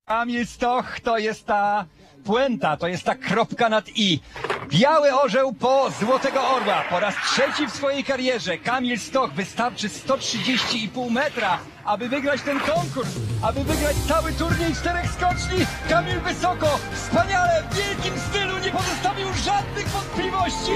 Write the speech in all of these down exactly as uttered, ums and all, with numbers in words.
Kamil Stoch to jest ta puenta, to jest ta kropka nad i. Biały orzeł po Złotego Orła. Po raz trzeci w swojej karierze Kamil Stoch wystarczy sto trzydzieści i pół metra, aby wygrać ten konkurs, aby wygrać cały turniej czterech skoczni. Kamil wysoko, wspaniale, w wielkim stylu, nie pozostawił żadnych wątpliwości.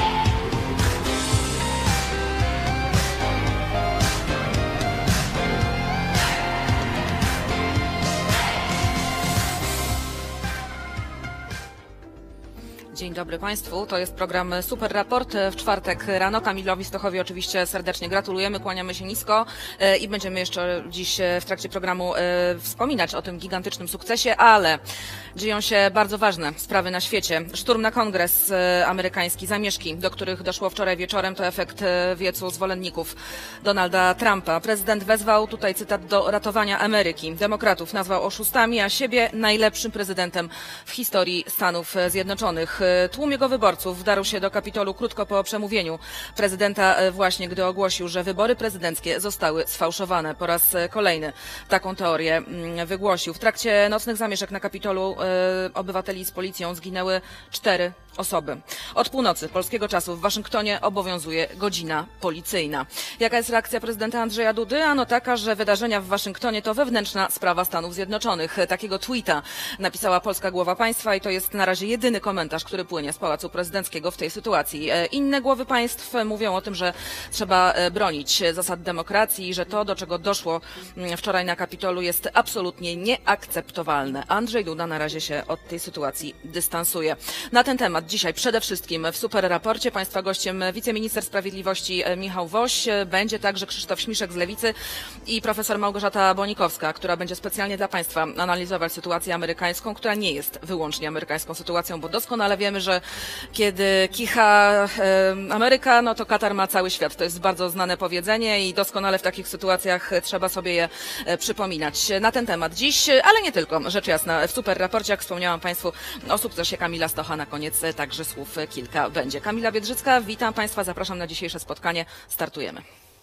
Dzień dobry Państwu, to jest program Super Raport w czwartek rano. Kamilowi Stochowi oczywiście serdecznie gratulujemy, kłaniamy się nisko i będziemy jeszcze dziś w trakcie programu wspominać o tym gigantycznym sukcesie, ale dzieją się bardzo ważne sprawy na świecie. Szturm na kongres amerykański, zamieszki, do których doszło wczoraj wieczorem, to efekt wiecu zwolenników Donalda Trumpa. Prezydent wezwał, tutaj cytat, do ratowania Ameryki. Demokratów nazwał oszustami, a siebie najlepszym prezydentem w historii Stanów Zjednoczonych. Tłum jego wyborców wdarł się do Kapitolu krótko po przemówieniu prezydenta, właśnie gdy ogłosił, że wybory prezydenckie zostały sfałszowane. Po raz kolejny taką teorię wygłosił. W trakcie nocnych zamieszek na Kapitolu obywateli z policją zginęły cztery osoby. Od północy polskiego czasu w Waszyngtonie obowiązuje godzina policyjna. Jaka jest reakcja prezydenta Andrzeja Dudy? Ano taka, że wydarzenia w Waszyngtonie to wewnętrzna sprawa Stanów Zjednoczonych. Takiego tweeta napisała polska głowa państwa i to jest na razie jedyny komentarz, który płynie z Pałacu Prezydenckiego w tej sytuacji. Inne głowy państw mówią o tym, że trzeba bronić zasad demokracji i że to, do czego doszło wczoraj na Kapitolu, jest absolutnie nieakceptowalne. Andrzej Duda na razie się od tej sytuacji dystansuje. Na ten temat dzisiaj przede wszystkim w Super Raporcie państwa gościem wiceminister sprawiedliwości Michał Woś, będzie także Krzysztof Śmiszek z Lewicy i profesor Małgorzata Bonikowska, która będzie specjalnie dla państwa analizować sytuację amerykańską, która nie jest wyłącznie amerykańską sytuacją, bo doskonale wiemy, że kiedy kicha e, Ameryka, no to Katar ma cały świat. To jest bardzo znane powiedzenie i doskonale w takich sytuacjach trzeba sobie je e, przypominać. Na ten temat dziś, ale nie tylko, rzecz jasna, w Super Raporcie, jak wspomniałam państwu, o sukcesie Kamila Stocha na koniec także słów kilka będzie. Kamila Biedrzycka, witam państwa, zapraszam na dzisiejsze spotkanie. Startujemy.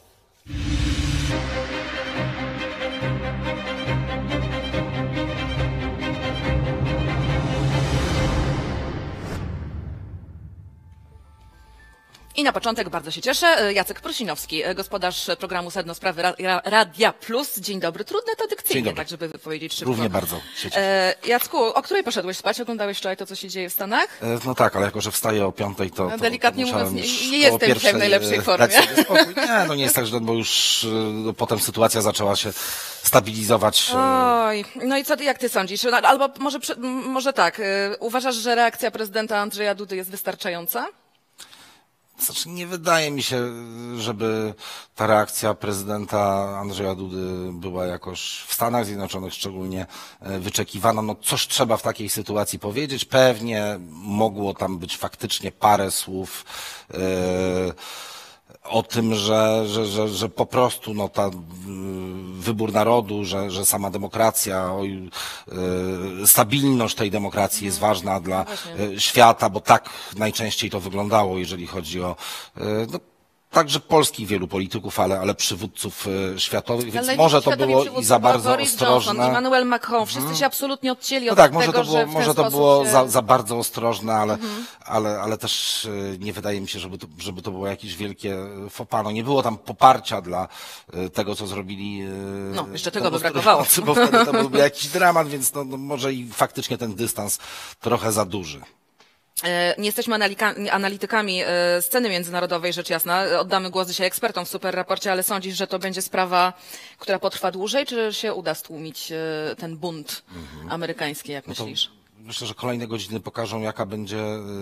I na początek bardzo się cieszę, Jacek Prosinowski, gospodarz programu Sedno Sprawy Radia Plus. Dzień dobry, trudne to dykcyjnie, tak żeby wypowiedzieć szybko. Równie bardzo się cieszę. Jacku, o której poszedłeś spać? Oglądałeś wczoraj to, co się dzieje w Stanach? No tak, ale jako, że wstaję o piątej, to... No, to delikatnie to mówiąc, nie, nie jestem jestem dzisiaj w najlepszej formie. Nie, no nie jest tak, że bo już no, potem sytuacja zaczęła się stabilizować. Oj, no i co ty, jak ty sądzisz? No, albo może, może tak, uważasz, że reakcja prezydenta Andrzeja Dudy jest wystarczająca? Znaczy, nie wydaje mi się, żeby ta reakcja prezydenta Andrzeja Dudy była jakoś w Stanach Zjednoczonych szczególnie wyczekiwana. No coś trzeba w takiej sytuacji powiedzieć. Pewnie mogło tam być faktycznie parę słów yy, o tym, że, że, że, że po prostu no, ta wybór narodu, że, że sama demokracja, oj, y, stabilność tej demokracji jest ważna dla y, świata, bo tak najczęściej to wyglądało, jeżeli chodzi o y, no, także polskich wielu polityków, ale, ale przywódców y, światowych, więc ale może to było i za bardzo Boris ostrożne. Johnson, Emmanuel Macron, wszyscy hmm. się absolutnie odcięli no od tak, tego, może to było, że w ten może to sposób było się... za, za bardzo ostrożne, ale, mhm. ale, ale też y, nie wydaje mi się, żeby to, żeby to było jakieś wielkie faux pas. No, nie było tam poparcia dla y, tego, co zrobili. Y, no, jeszcze tego by brakowało. Bo wtedy to byłby jakiś dramat, więc no, no, może i faktycznie ten dystans trochę za duży. Nie jesteśmy analitykami sceny międzynarodowej, rzecz jasna. Oddamy głos dzisiaj ekspertom w Super Raporcie, ale sądzisz, że to będzie sprawa, która potrwa dłużej, czy się uda stłumić ten bunt mhm. amerykański, jak no myślisz? Myślę, że kolejne godziny pokażą, jaka będzie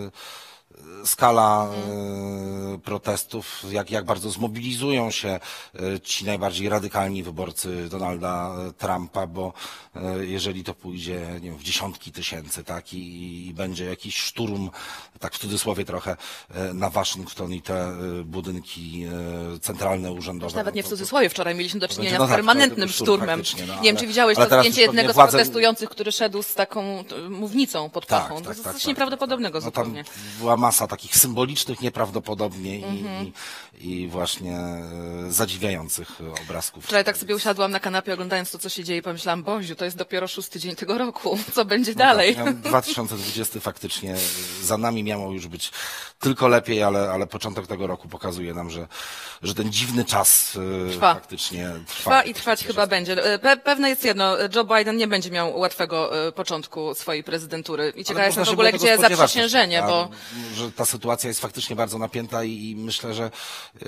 skala hmm. protestów, jak, jak bardzo zmobilizują się ci najbardziej radykalni wyborcy Donalda Trumpa, bo jeżeli to pójdzie nie wiem, w dziesiątki tysięcy, tak, i, i będzie jakiś szturm, tak w cudzysłowie trochę, na Waszyngton i te budynki centralne urzędowe. Nawet nie w cudzysłowie, wczoraj mieliśmy do czynienia no z tak, permanentnym szturmem. No, nie wiem, czy widziałeś to zdjęcie jednego z władze... protestujących, który szedł z taką mównicą pod pachą. Tak, to tak, jest tak, coś tak, nieprawdopodobnego tak. zupełnie. No, tam była masa takich symbolicznych nieprawdopodobnie Mhm. i, i, i właśnie e, zadziwiających obrazków. Wczoraj tak sobie usiadłam na kanapie oglądając to, co się dzieje i pomyślałam, Boziu, to jest dopiero szósty dzień tego roku, co będzie No dalej? Tak, dwa tysiące dwudziesty faktycznie za nami miało już być tylko lepiej, ale, ale początek tego roku pokazuje nam, że, że ten dziwny czas e, Trwa. faktycznie trwa. Trwa i trwać chyba będzie. Pe pewne jest jedno, Joe Biden nie będzie miał łatwego e, początku swojej prezydentury. I ciekawa Ale jestem można w się ogóle, było gdzie tego spodziewać, zaprzysiężenie, a, bo że ta sytuacja jest faktycznie bardzo napięta i, i myślę, że yy,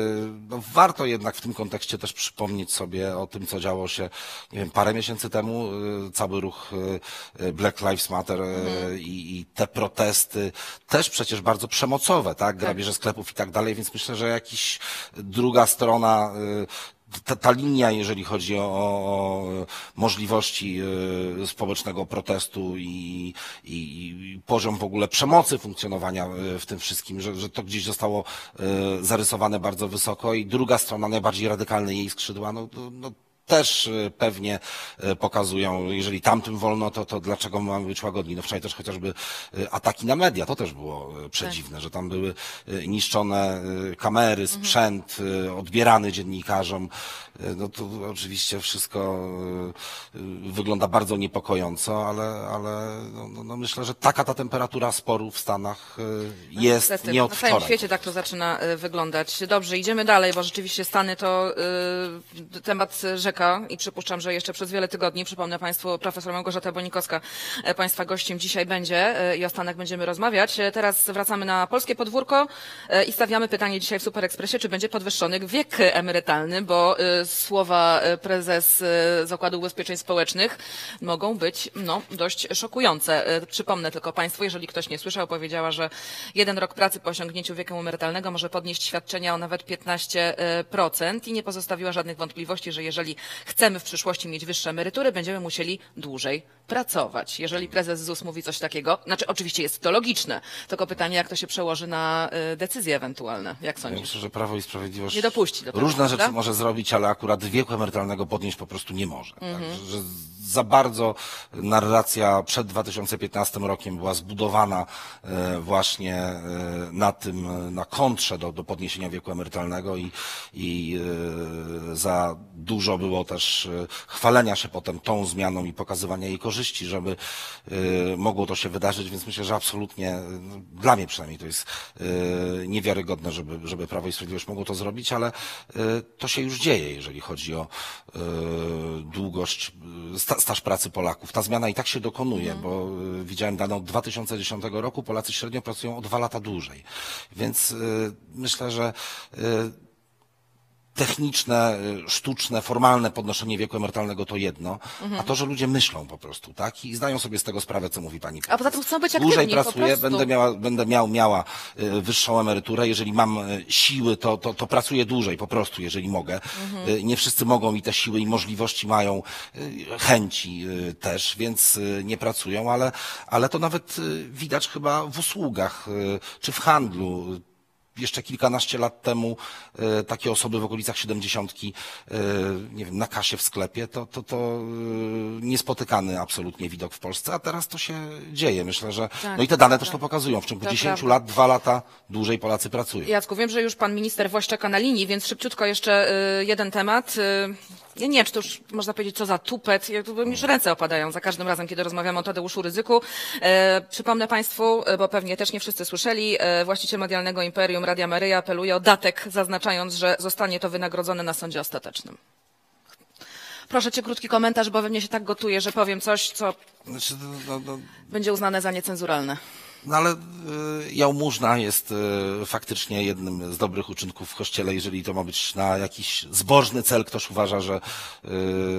no, warto jednak w tym kontekście też przypomnieć sobie o tym, co działo się, nie wiem, parę miesięcy temu, yy, cały ruch yy, Black Lives Matter yy, Mhm. i, i te protesty, też przecież bardzo przemocowe, tak, grabieże sklepów i tak dalej, więc myślę, że jakiś druga strona yy, Ta, ta linia, jeżeli chodzi o, o możliwości y, społecznego protestu i, i, i poziom w ogóle przemocy funkcjonowania y, w tym wszystkim, że, że to gdzieś zostało y, zarysowane bardzo wysoko i druga strona, najbardziej radykalne jej skrzydła, no, no, no też y, pewnie y, pokazują, jeżeli tamtym wolno, to, to dlaczego mamy być łagodni. No wczoraj też chociażby y, ataki na media, to też było y, przedziwne, że tam były y, niszczone y, kamery, sprzęt, y, odbierany dziennikarzom. Y, no to oczywiście wszystko y, y, wygląda bardzo niepokojąco, ale, ale no, no, no myślę, że taka ta temperatura sporu w Stanach y, jest niestety, nie od na całym wczoraj. świecie tak to zaczyna y, wyglądać. Dobrze, idziemy dalej, bo rzeczywiście Stany to y, temat rzeka i przypuszczam, że jeszcze przez wiele tygodni, przypomnę Państwu, profesor Małgorzata Bonikowska y, Państwa gościem dzisiaj będzie y, i o Stanach będziemy rozmawiać. Y, Teraz wracamy na polskie podwórko y, i stawiamy pytanie dzisiaj w Super Expressie, czy będzie podwyższony wiek emerytalny, bo y, słowa y, prezes y, Zakładu Ubezpieczeń Społecznych mogą być no, dość szokujące. Y, Przypomnę tylko Państwu, jeżeli ktoś nie słyszał, powiedziała, że jeden rok pracy po osiągnięciu wieku emerytalnego może podnieść świadczenia o nawet piętnaście procent i nie pozostawiła żadnych wątpliwości, że jeżeli chcemy w przyszłości mieć wyższe emerytury, będziemy musieli dłużej pracować. Jeżeli prezes ZUS mówi coś takiego, znaczy oczywiście jest to logiczne, tylko pytanie, jak to się przełoży na y, decyzje ewentualne, jak Ja sądzisz? myślę, że Prawo i Sprawiedliwość Nie dopuści do tego, różne prawda? rzeczy może zrobić, ale akurat wieku emerytalnego podnieść po prostu nie może. Mhm. Tak? Że za bardzo narracja przed dwa tysiące piętnastym rokiem była zbudowana e, właśnie e, na tym, na kontrze do, do podniesienia wieku emerytalnego i, i e, za dużo było też e, chwalenia się potem tą zmianą i pokazywania jej korzyści, żeby e, mogło to się wydarzyć, więc myślę, że absolutnie, no, dla mnie przynajmniej to jest e, niewiarygodne, żeby, żeby Prawo i Sprawiedliwość mogło to zrobić, ale e, to się już dzieje, jeżeli chodzi o e, długość, sta, staż pracy Polaków. Ta zmiana i tak się dokonuje, Mhm. bo e, widziałem dane od dwa tysiące dziesiątego roku, Polacy średnio pracują o dwa lata dłużej. Więc e, myślę, że e, techniczne, y, sztuczne, formalne podnoszenie wieku emerytalnego to jedno, Mhm. a to, że ludzie myślą po prostu, tak? I zdają sobie z tego sprawę, co mówi pani A poza tym chcą być Dłużej aktywni, po pracuję, prostu. będę miała, będę miał, miała y, wyższą emeryturę. Jeżeli mam y, siły, to, to, to pracuję dłużej po prostu, jeżeli mogę. Mhm. Y, nie wszyscy mogą i te siły i możliwości mają, y, chęci y, też, więc y, nie pracują, ale, ale to nawet y, widać chyba w usługach y, czy w handlu. Jeszcze kilkanaście lat temu e, takie osoby w okolicach siedemdziesiątki, e, nie wiem, na kasie w sklepie, to, to, to e, niespotykany absolutnie widok w Polsce, a teraz to się dzieje. Myślę, że Tak, no i te dane to też to prawda. pokazują. W ciągu To dziesięciu prawda. lat, dwa lata dłużej Polacy pracują. Jacku, wiem, że już pan minister Woś czeka na linii, więc szybciutko jeszcze y, jeden temat. Y, ja nie wiem, czy to już można powiedzieć, co za tupet. Ja, tu mi już ręce opadają za każdym razem, kiedy rozmawiamy o Tadeuszu Rydzyku. E, przypomnę państwu, e, bo pewnie też nie wszyscy słyszeli, e, właściciel medialnego imperium Radia Maryja apeluje o datek, zaznaczając, że zostanie to wynagrodzone na sądzie ostatecznym. Proszę cię krótki komentarz, bo we mnie się tak gotuje, że powiem coś, co Znaczy, no, no, będzie uznane za niecenzuralne. No ale y, jałmużna jest y, faktycznie jednym z dobrych uczynków w Kościele, jeżeli to ma być na jakiś zbożny cel. Ktoś uważa, że y,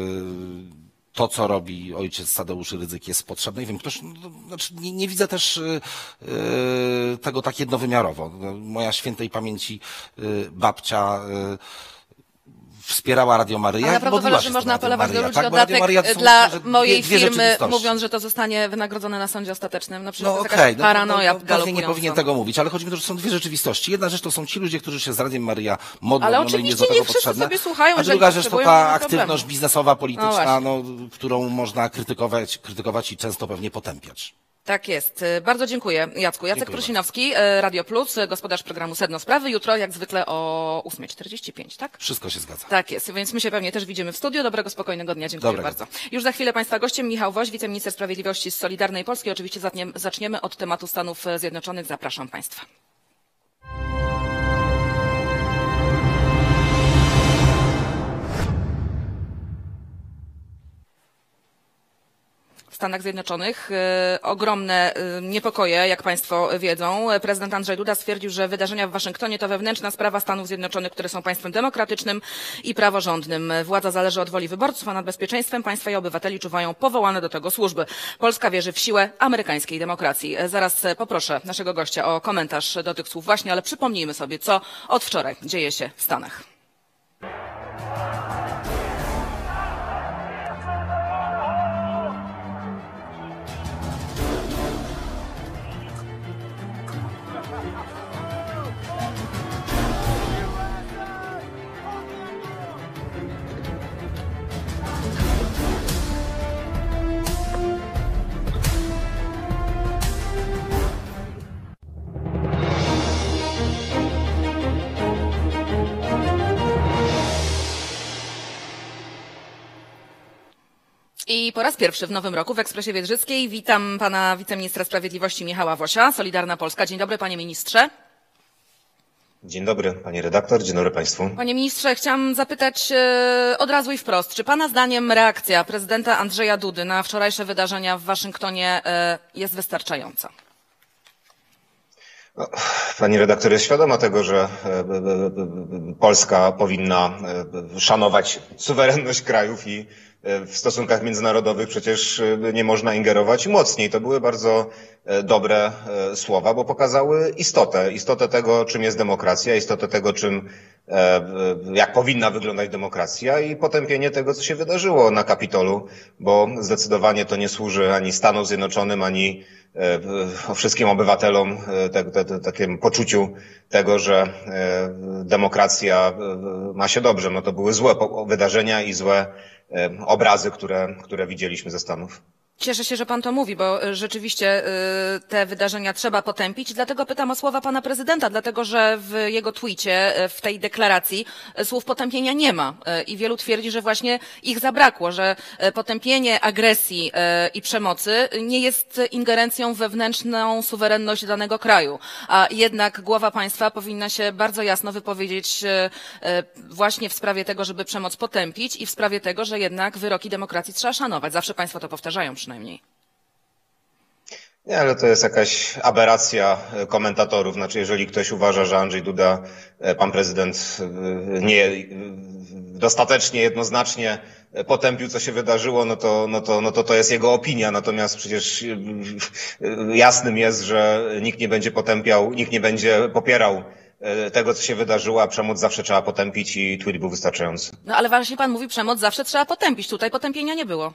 to, co robi ojciec Tadeusz Rydzyk, jest potrzebne. I wiem, ktoś, no, znaczy nie, nie widzę też y, y, tego tak jednowymiarowo. No, moja świętej pamięci y, babcia y, wspierała Radio Maryja. Ale i naprawdę modliła uważasz, się że z można Radiem apelować do Maryja, ludzi tak? o Bo Radio datek Maryja to są dla dwie- mojej dwie firmy, rzeczywistości. mówiąc, że to zostanie wynagrodzone na sądzie ostatecznym? No przecież No to jest okej, jakaś no, paranoja no, no, pewnie nie galopująca. powinien tego mówić, ale chodzi mi o to, że są dwie rzeczywistości. Jedna rzecz to są ci ludzie, którzy się z Radiem Maryja modlą, Ale no, no i oczywiście jest do tego nie wszyscy potrzebne. sobie słuchają, A jeżeli druga rzecz to potrzebują, nie ta ma aktywność problemu. biznesowa, No polityczna, właśnie. no, którą można krytykować, krytykować i często pewnie potępiać. Tak jest. Bardzo dziękuję, Jacku. Jacek Dziękuję Prusinowski, Radio Plus, gospodarz programu Sedno Sprawy. Jutro jak zwykle o ósma czterdzieści pięć, tak? Wszystko się zgadza. Tak jest, więc my się pewnie też widzimy w studiu. Dobrego, spokojnego dnia. Dziękuję Dobrego. bardzo. Już za chwilę Państwa gościem Michał Woś, wiceminister sprawiedliwości z Solidarnej Polski. Oczywiście zaczniemy od tematu Stanów Zjednoczonych. Zapraszam Państwa. W Stanach Zjednoczonych e, ogromne e, niepokoje, jak Państwo wiedzą. Prezydent Andrzej Duda stwierdził, że wydarzenia w Waszyngtonie to wewnętrzna sprawa Stanów Zjednoczonych, które są państwem demokratycznym i praworządnym. Władza zależy od woli wyborców, a nad bezpieczeństwem państwa i obywateli czuwają powołane do tego służby. Polska wierzy w siłę amerykańskiej demokracji. Zaraz poproszę naszego gościa o komentarz do tych słów właśnie, ale przypomnijmy sobie, co od wczoraj dzieje się w Stanach. I po raz pierwszy w nowym roku w Ekspresie Wietrzyckiej witam pana wiceministra sprawiedliwości Michała Wosia, Solidarna Polska. Dzień dobry, panie ministrze. Dzień dobry, pani redaktor, dzień dobry państwu. Panie ministrze, chciałam zapytać e, od razu i wprost, czy pana zdaniem reakcja prezydenta Andrzeja Dudy na wczorajsze wydarzenia w Waszyngtonie e, jest wystarczająca? No, pani redaktor jest świadoma tego, że Polska powinna szanować suwerenność krajów i w stosunkach międzynarodowych przecież nie można ingerować mocniej. To były bardzo dobre słowa, bo pokazały istotę, istotę tego, czym jest demokracja, istotę tego, czym, jak powinna wyglądać demokracja i potępienie tego, co się wydarzyło na Kapitolu, bo zdecydowanie to nie służy ani Stanom Zjednoczonym, ani wszystkim obywatelom takiemu poczuciu tego, że demokracja ma się dobrze. No to były złe wydarzenia i złe obrazy, które, które widzieliśmy ze Stanów. Cieszę się, że pan to mówi, bo rzeczywiście te wydarzenia trzeba potępić. Dlatego pytam o słowa pana prezydenta, dlatego że w jego tweetie, w tej deklaracji słów potępienia nie ma. I wielu twierdzi, że właśnie ich zabrakło, że potępienie agresji i przemocy nie jest ingerencją w wewnętrzną suwerenność danego kraju. A jednak głowa państwa powinna się bardzo jasno wypowiedzieć właśnie w sprawie tego, żeby przemoc potępić i w sprawie tego, że jednak wyroki demokracji trzeba szanować. Zawsze państwo to powtarzają przynajmniej. Nie, ale to jest jakaś aberracja komentatorów. Znaczy, jeżeli ktoś uważa, że Andrzej Duda, pan prezydent, nie dostatecznie jednoznacznie potępił, co się wydarzyło, no to, no to, no to to jest jego opinia. Natomiast przecież jasnym jest, że nikt nie będzie potępiał, nikt nie będzie popierał tego, co się wydarzyło, a przemoc zawsze trzeba potępić i tweet był wystarczający. No ale właśnie pan mówi, przemoc zawsze trzeba potępić. Tutaj potępienia nie było.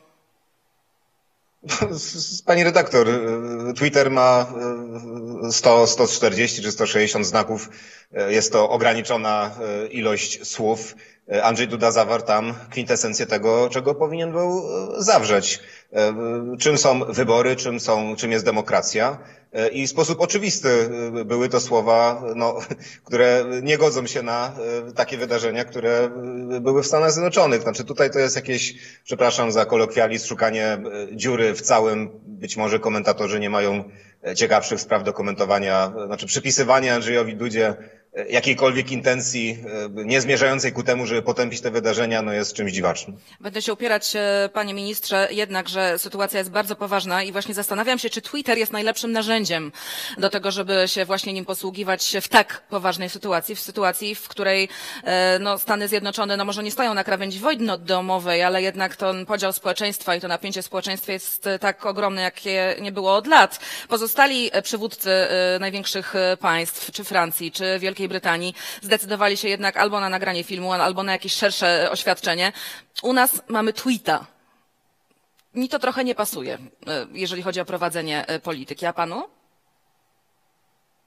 Pani redaktor, Twitter ma sto, sto czterdzieści czy sto sześćdziesiąt znaków. Jest to ograniczona ilość słów. Andrzej Duda zawarł tam kwintesencję tego, czego powinien był zawrzeć. Czym są wybory, czym są, czym jest demokracja. I w sposób oczywisty były to słowa, no, które nie godzą się na takie wydarzenia, które były w Stanach Zjednoczonych. Znaczy tutaj to jest jakieś, przepraszam za kolokwializm, szukanie dziury w całym. Być może komentatorzy nie mają ciekawszych spraw do komentowania. Znaczy przypisywanie Andrzejowi Dudzie jakiejkolwiek intencji nie zmierzającej ku temu, żeby potępić te wydarzenia, no jest czymś dziwacznym. Będę się upierać, panie ministrze, jednak, że sytuacja jest bardzo poważna i właśnie zastanawiam się, czy Twitter jest najlepszym narzędziem do tego, żeby się właśnie nim posługiwać w tak poważnej sytuacji, w sytuacji, w której no, Stany Zjednoczone no, może nie stoją na krawędzi wojny domowej, ale jednak ten podział społeczeństwa i to napięcie w społeczeństwie jest tak ogromne, jakie nie było od lat. Pozostali przywódcy największych państw, czy Francji, czy Wielkiej Brytanii zdecydowali się jednak albo na nagranie filmu, albo na jakieś szersze oświadczenie. U nas mamy tweeta. Mi to trochę nie pasuje, jeżeli chodzi o prowadzenie polityki. A panu?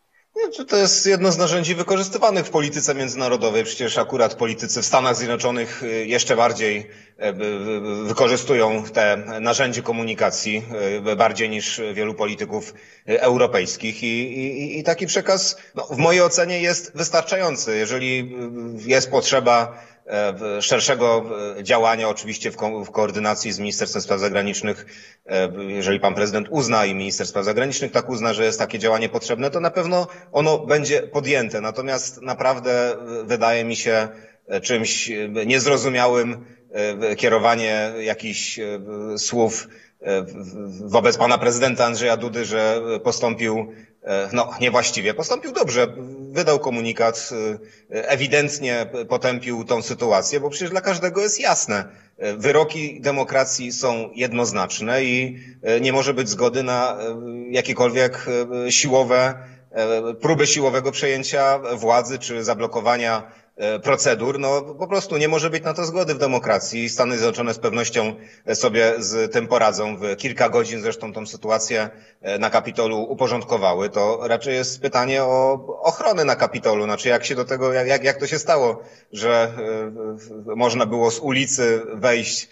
To jest jedno z narzędzi wykorzystywanych w polityce międzynarodowej. Przecież akurat politycy w Stanach Zjednoczonych jeszcze bardziej wykorzystują te narzędzie komunikacji, bardziej niż wielu polityków europejskich. I, i, i taki przekaz, no, w mojej ocenie jest wystarczający. Jeżeli jest potrzeba szerszego działania, oczywiście w, ko w koordynacji z Ministerstwem Spraw Zagranicznych, jeżeli pan prezydent uzna i minister spraw zagranicznych tak uzna, że jest takie działanie potrzebne, to na pewno ono będzie podjęte. Natomiast naprawdę wydaje mi się czymś niezrozumiałym kierowanie jakichś słów wobec pana prezydenta Andrzeja Dudy, że postąpił no niewłaściwie. Postąpił dobrze, wydał komunikat, ewidentnie potępił tą sytuację, bo przecież dla każdego jest jasne. Wyroki demokracji są jednoznaczne i nie może być zgody na jakiekolwiek siłowe, próby siłowego przejęcia władzy czy zablokowania procedur. No po prostu nie może być na to zgody w demokracji. Stany Zjednoczone z pewnością sobie z tym poradzą. W kilka godzin zresztą tą sytuację na Kapitolu uporządkowały. To raczej jest pytanie o ochronę na Kapitolu. Znaczy jak się do tego, jak, jak to się stało, że można było z ulicy wejść,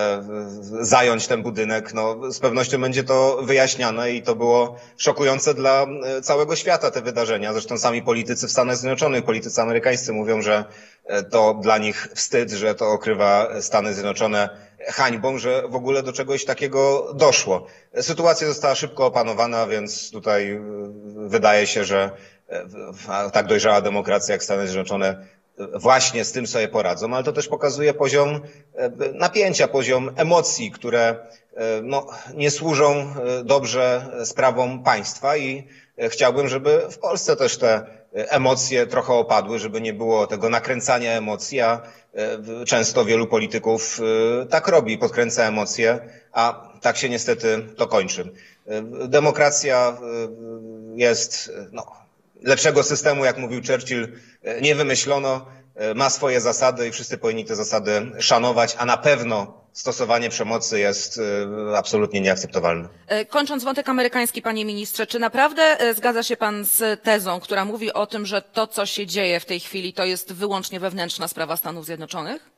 zająć ten budynek, no z pewnością będzie to wyjaśniane i to było szokujące dla całego świata te wydarzenia. Zresztą sami politycy w Stanach Zjednoczonych, politycy amerykańscy mówią, że to dla nich wstyd, że to okrywa Stany Zjednoczone hańbą, że w ogóle do czegoś takiego doszło. Sytuacja została szybko opanowana, więc tutaj wydaje się, że tak dojrzała demokracja jak Stany Zjednoczone właśnie z tym sobie poradzą, ale to też pokazuje poziom napięcia, poziom emocji, które no, nie służą dobrze sprawom państwa i chciałbym, żeby w Polsce też te emocje trochę opadły, żeby nie było tego nakręcania emocji, a często wielu polityków tak robi, podkręca emocje, a tak się niestety to kończy. Demokracja jest, no, lepszego systemu, jak mówił Churchill, nie wymyślono, ma swoje zasady i wszyscy powinni te zasady szanować, a na pewno stosowanie przemocy jest absolutnie nieakceptowalne. Kończąc wątek amerykański, panie ministrze, czy naprawdę zgadza się pan z tezą, która mówi o tym, że to, co się dzieje w tej chwili, to jest wyłącznie wewnętrzna sprawa Stanów Zjednoczonych?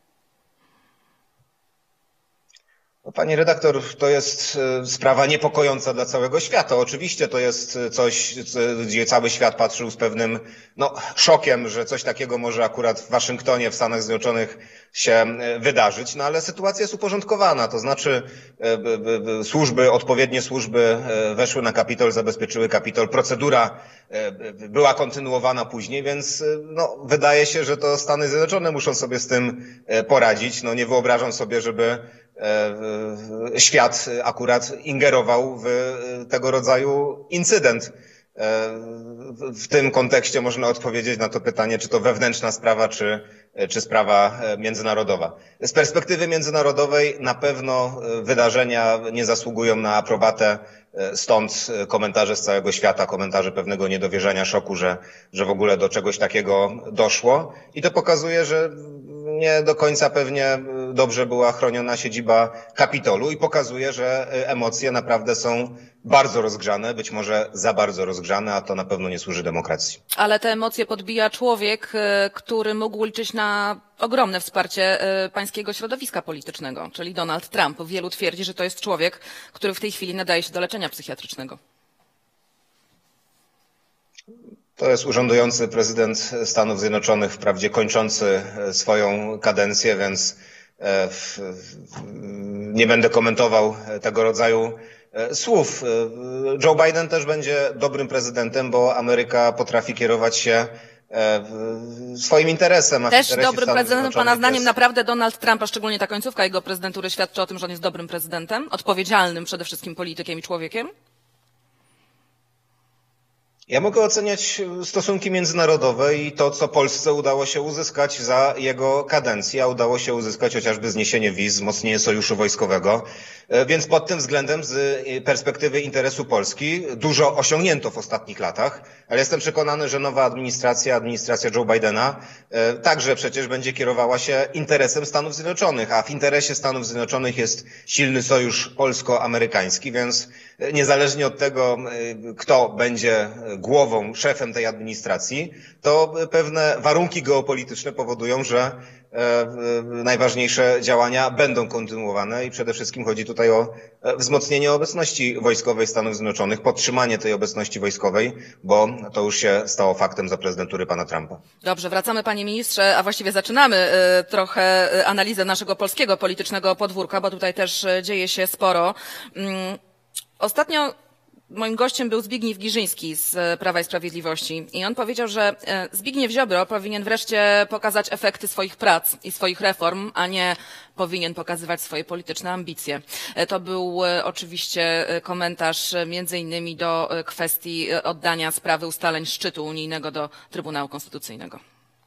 Pani redaktor, to jest sprawa niepokojąca dla całego świata. Oczywiście to jest coś, gdzie cały świat patrzył z pewnym no, szokiem, że coś takiego może akurat w Waszyngtonie, w Stanach Zjednoczonych się wydarzyć, no ale sytuacja jest uporządkowana, to znaczy służby, odpowiednie służby weszły na Kapitol, zabezpieczyły Kapitol, procedura była kontynuowana później, więc no, wydaje się, że to Stany Zjednoczone muszą sobie z tym poradzić. No, nie wyobrażam sobie, żeby świat akurat ingerował w tego rodzaju incydent. W tym kontekście można odpowiedzieć na to pytanie, czy to wewnętrzna sprawa, czy, czy sprawa międzynarodowa. Z perspektywy międzynarodowej na pewno wydarzenia nie zasługują na aprobatę, stąd komentarze z całego świata, komentarze pewnego niedowierzania, szoku, że, że w ogóle do czegoś takiego doszło. I to pokazuje, że nie do końca pewnie dobrze była chroniona siedziba Kapitolu i pokazuje, że emocje naprawdę są bardzo rozgrzane, być może za bardzo rozgrzane, a to na pewno nie służy demokracji. Ale te emocje podbija człowiek, który mógł liczyć na ogromne wsparcie pańskiego środowiska politycznego, czyli Donald Trump. Wielu twierdzi, że to jest człowiek, który w tej chwili nadaje się do leczenia psychiatrycznego. To jest urzędujący prezydent Stanów Zjednoczonych, wprawdzie kończący swoją kadencję, więc nie będę komentował tego rodzaju słów. Joe Biden też będzie dobrym prezydentem, bo Ameryka potrafi kierować się swoim interesem. A też dobrym prezydentem, pana zdaniem jest... naprawdę Donald Trump, a szczególnie ta końcówka jego prezydentury świadczy o tym, że on jest dobrym prezydentem, odpowiedzialnym przede wszystkim politykiem i człowiekiem? Ja mogę oceniać stosunki międzynarodowe i to, co Polsce udało się uzyskać za jego kadencji, a udało się uzyskać chociażby zniesienie wiz, wzmocnienie sojuszu wojskowego, więc pod tym względem z perspektywy interesu Polski dużo osiągnięto w ostatnich latach, ale jestem przekonany, że nowa administracja, administracja Joe Bidena także przecież będzie kierowała się interesem Stanów Zjednoczonych, a w interesie Stanów Zjednoczonych jest silny sojusz polsko-amerykański, więc niezależnie od tego, kto będzie głową, szefem tej administracji, to pewne warunki geopolityczne powodują, że najważniejsze działania będą kontynuowane i przede wszystkim chodzi tutaj o wzmocnienie obecności wojskowej Stanów Zjednoczonych, podtrzymanie tej obecności wojskowej, bo to już się stało faktem za prezydentury pana Trumpa. Dobrze, wracamy panie ministrze, a właściwie zaczynamy y, trochę analizę naszego polskiego politycznego podwórka, bo tutaj też y, dzieje się sporo. Mm, ostatnio moim gościem był Zbigniew Girzyński z Prawa i Sprawiedliwości i on powiedział, że Zbigniew Ziobro powinien wreszcie pokazać efekty swoich prac i swoich reform, a nie powinien pokazywać swoje polityczne ambicje. To był oczywiście komentarz między innymi do kwestii oddania sprawy ustaleń szczytu unijnego do Trybunału Konstytucyjnego.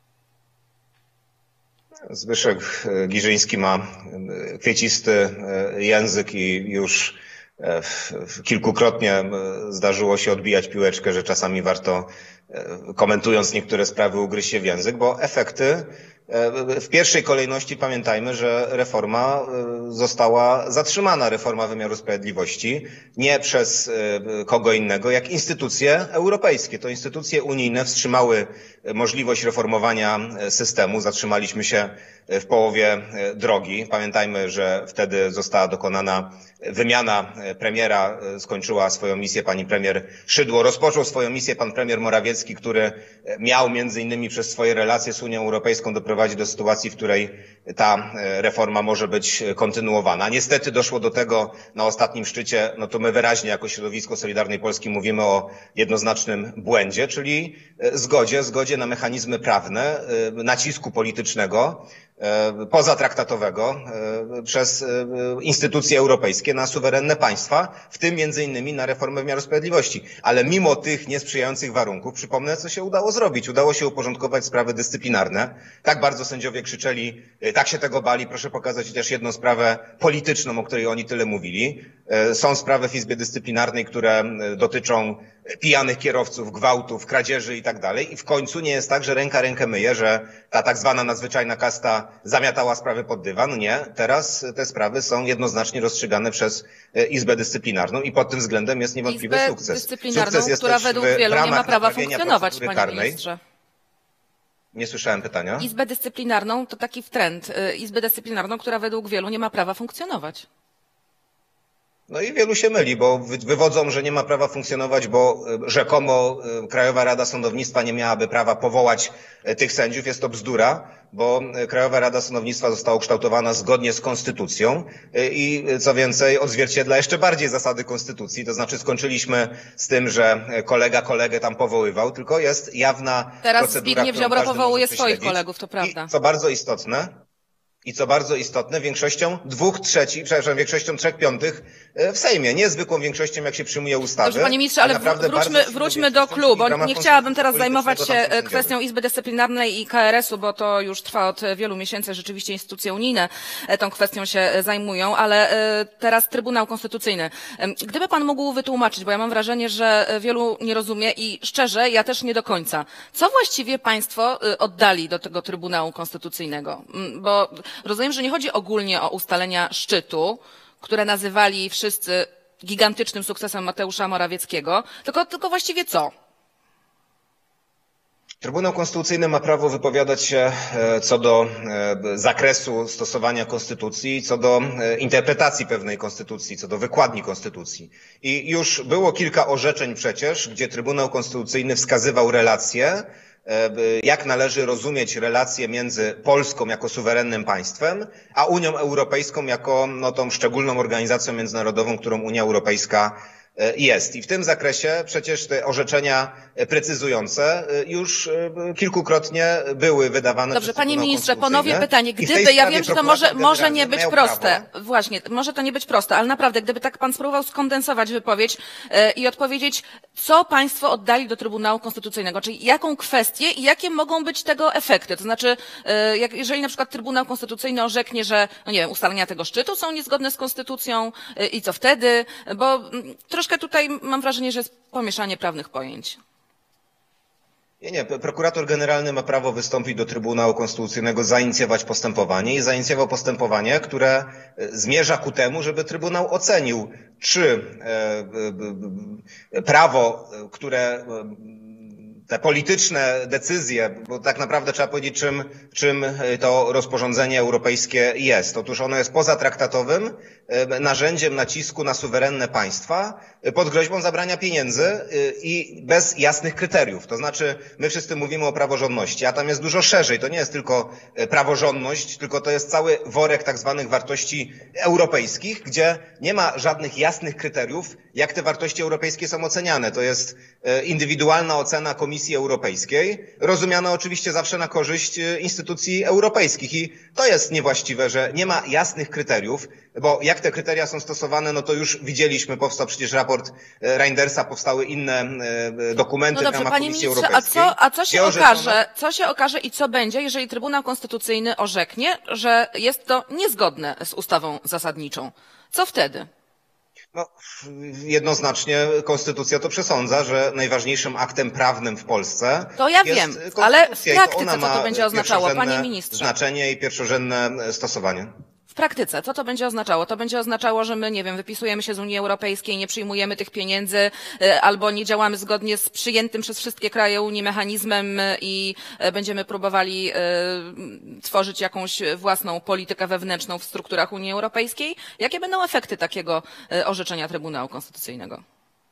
Zbyszek Girzyński ma kwiecisty język i już kilkukrotnie zdarzyło się odbijać piłeczkę, że czasami warto, komentując niektóre sprawy, ugryźć się w język, bo efekty w pierwszej kolejności pamiętajmy, że reforma została zatrzymana, reforma wymiaru sprawiedliwości, nie przez kogo innego, jak instytucje europejskie. To instytucje unijne wstrzymały możliwość reformowania systemu. Zatrzymaliśmy się w połowie drogi. Pamiętajmy, że wtedy została dokonana wymiana premiera, skończyła swoją misję pani premier Szydło, rozpoczął swoją misję pan premier Morawiecki, który miał między innymi przez swoje relacje z Unią Europejską doprowadzić do sytuacji, w której ta reforma może być kontynuowana. Niestety doszło do tego na ostatnim szczycie, no to my wyraźnie jako środowisko Solidarnej Polski mówimy o jednoznacznym błędzie, czyli zgodzie, zgodzie na mechanizmy prawne, nacisku politycznego, pozatraktatowego przez instytucje europejskie na suwerenne państwa, w tym między innymi na reformę wymiaru sprawiedliwości. Ale mimo tych niesprzyjających warunków, przypomnę, co się udało zrobić. Udało się uporządkować sprawy dyscyplinarne. Tak bardzo sędziowie krzyczeli, tak się tego bali. Proszę pokazać też jedną sprawę polityczną, o której oni tyle mówili. Są sprawy w Izbie Dyscyplinarnej, które dotyczą pijanych kierowców, gwałtów, kradzieży i tak dalej. I w końcu nie jest tak, że ręka rękę myje, że ta tak zwana nadzwyczajna kasta zamiatała sprawy pod dywan. Nie. Teraz te sprawy są jednoznacznie rozstrzygane przez Izbę Dyscyplinarną i pod tym względem jest niewątpliwy Izbę sukces. Dyscyplinarną, Sukces jest która też według w wielu nie ma ramach prawa naprawienia funkcjonować, procedury panie karnej. ministrze. Nie słyszałem pytania. Izbę Dyscyplinarną to taki trend. Izbę Dyscyplinarną, która według wielu nie ma prawa funkcjonować. No i wielu się myli, bo wywodzą, że nie ma prawa funkcjonować, bo rzekomo Krajowa Rada Sądownictwa nie miałaby prawa powołać tych sędziów. Jest to bzdura, bo Krajowa Rada Sądownictwa została ukształtowana zgodnie z konstytucją i co więcej odzwierciedla jeszcze bardziej zasady konstytucji. To znaczy skończyliśmy z tym, że kolega kolegę tam powoływał, tylko jest jawna Teraz procedura, Zbigniew którą Ziobro każdy powołuje może swoich prześledzić. kolegów, to prawda. I co bardzo istotne, I co bardzo istotne, większością dwóch trzecich, przepraszam, większością trzech piątych w Sejmie. Nie zwykłą większością, jak się przyjmuje ustawy. Dobrze, panie ministrze, ale wróćmy, wróćmy do klubu, bo nie chciałabym teraz zajmować się kwestią Izby Dyscyplinarnej i K R S u, bo to już trwa od wielu miesięcy. Rzeczywiście instytucje unijne tą kwestią się zajmują, ale teraz Trybunał Konstytucyjny. Gdyby pan mógł wytłumaczyć, bo ja mam wrażenie, że wielu nie rozumie i szczerze, ja też nie do końca. Co właściwie państwo oddali do tego Trybunału Konstytucyjnego? Bo rozumiem, że nie chodzi ogólnie o ustalenia szczytu, które nazywali wszyscy gigantycznym sukcesem Mateusza Morawieckiego, tylko, tylko właściwie co? Trybunał Konstytucyjny ma prawo wypowiadać się co do zakresu stosowania konstytucji, co do interpretacji pewnej konstytucji, co do wykładni konstytucji. I już było kilka orzeczeń przecież, gdzie Trybunał Konstytucyjny wskazywał relacje, jak należy rozumieć relacje między Polską jako suwerennym państwem, a Unią Europejską jako no, tą szczególną organizacją międzynarodową, którą Unia Europejska jest. I w tym zakresie przecież te orzeczenia precyzujące już kilkukrotnie były wydawane. Dobrze, przez panie Trybunał ministrze, ponownie pytanie. Gdyby, ja wiem, że to może, może nie być proste. Prawo. Właśnie, może to nie być proste, ale naprawdę, gdyby tak pan spróbował skondensować wypowiedź yy, i odpowiedzieć, co państwo oddali do Trybunału Konstytucyjnego, czyli jaką kwestię i jakie mogą być tego efekty. To znaczy, yy, jak, jeżeli na przykład Trybunał Konstytucyjny orzeknie, że, no nie wiem, ustalenia tego szczytu są niezgodne z konstytucją yy, i co wtedy, bo yy, troszkę tutaj mam wrażenie, że jest pomieszanie prawnych pojęć. Nie, nie. Prokurator generalny ma prawo wystąpić do Trybunału Konstytucyjnego, zainicjować postępowanie i zainicjował postępowanie, które zmierza ku temu, żeby Trybunał ocenił, czy prawo, które te polityczne decyzje, bo tak naprawdę trzeba powiedzieć, czym, czym to rozporządzenie europejskie jest. Otóż ono jest pozatraktatowym narzędziem nacisku na suwerenne państwa pod groźbą zabrania pieniędzy i bez jasnych kryteriów. To znaczy, my wszyscy mówimy o praworządności, a tam jest dużo szerzej. To nie jest tylko praworządność, tylko to jest cały worek tak zwanych wartości europejskich, gdzie nie ma żadnych jasnych kryteriów, jak te wartości europejskie są oceniane. To jest indywidualna ocena Komisji Europejskiej, rozumiana oczywiście zawsze na korzyść instytucji europejskich. I to jest niewłaściwe, że nie ma jasnych kryteriów, bo jak te kryteria są stosowane, no to już widzieliśmy, powstał przecież raport Reindersa, powstały inne dokumenty no dobrze, w ramach panie Komisji ministrze, Europejskiej. A co, a co się Wiąże okaże, co się okaże i co będzie, jeżeli Trybunał Konstytucyjny orzeknie, że jest to niezgodne z ustawą zasadniczą? Co wtedy? No, jednoznacznie konstytucja to przesądza, że najważniejszym aktem prawnym w Polsce To ja jest wiem, konstytucja ale w i to praktyce ona co to ma będzie oznaczało, panie pierwszorzędne ministrze? znaczenie i pierwszorzędne stosowanie. W praktyce, co to będzie oznaczało? To będzie oznaczało, że my, nie wiem, wypisujemy się z Unii Europejskiej, nie przyjmujemy tych pieniędzy, albo nie działamy zgodnie z przyjętym przez wszystkie kraje Unii mechanizmem i będziemy próbowali tworzyć jakąś własną politykę wewnętrzną w strukturach Unii Europejskiej. Jakie będą efekty takiego orzeczenia Trybunału Konstytucyjnego?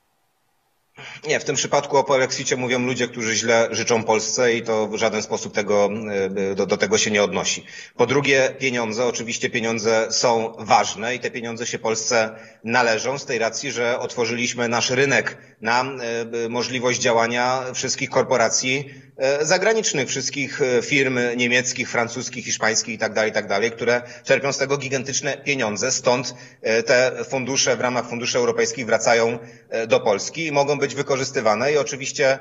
Nie, w tym przypadku o polexicie mówią ludzie, którzy źle życzą Polsce i to w żaden sposób tego, do, do tego się nie odnosi. Po drugie, pieniądze, oczywiście pieniądze są ważne i te pieniądze się Polsce należą z tej racji, że otworzyliśmy nasz rynek na możliwość działania wszystkich korporacji zagranicznych, wszystkich firm niemieckich, francuskich, hiszpańskich i tak dalej, i tak dalej, które czerpią z tego gigantyczne pieniądze. Stąd te fundusze w ramach funduszy europejskich wracają do Polski i mogą być wykorzystywane i oczywiście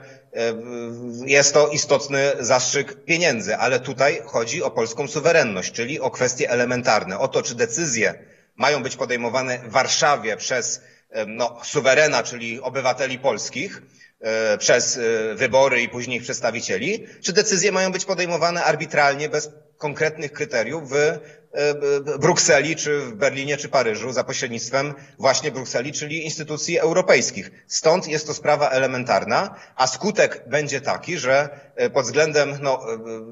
jest to istotny zastrzyk pieniędzy, ale tutaj chodzi o polską suwerenność, czyli o kwestie elementarne, o to, czy decyzje mają być podejmowane w Warszawie przez no, suwerena, czyli obywateli polskich, przez wybory i później ich przedstawicieli, czy decyzje mają być podejmowane arbitralnie, bez konkretnych kryteriów w Brukseli, czy w Berlinie, czy Paryżu, za pośrednictwem właśnie Brukseli, czyli instytucji europejskich. Stąd jest to sprawa elementarna, a skutek będzie taki, że pod względem no,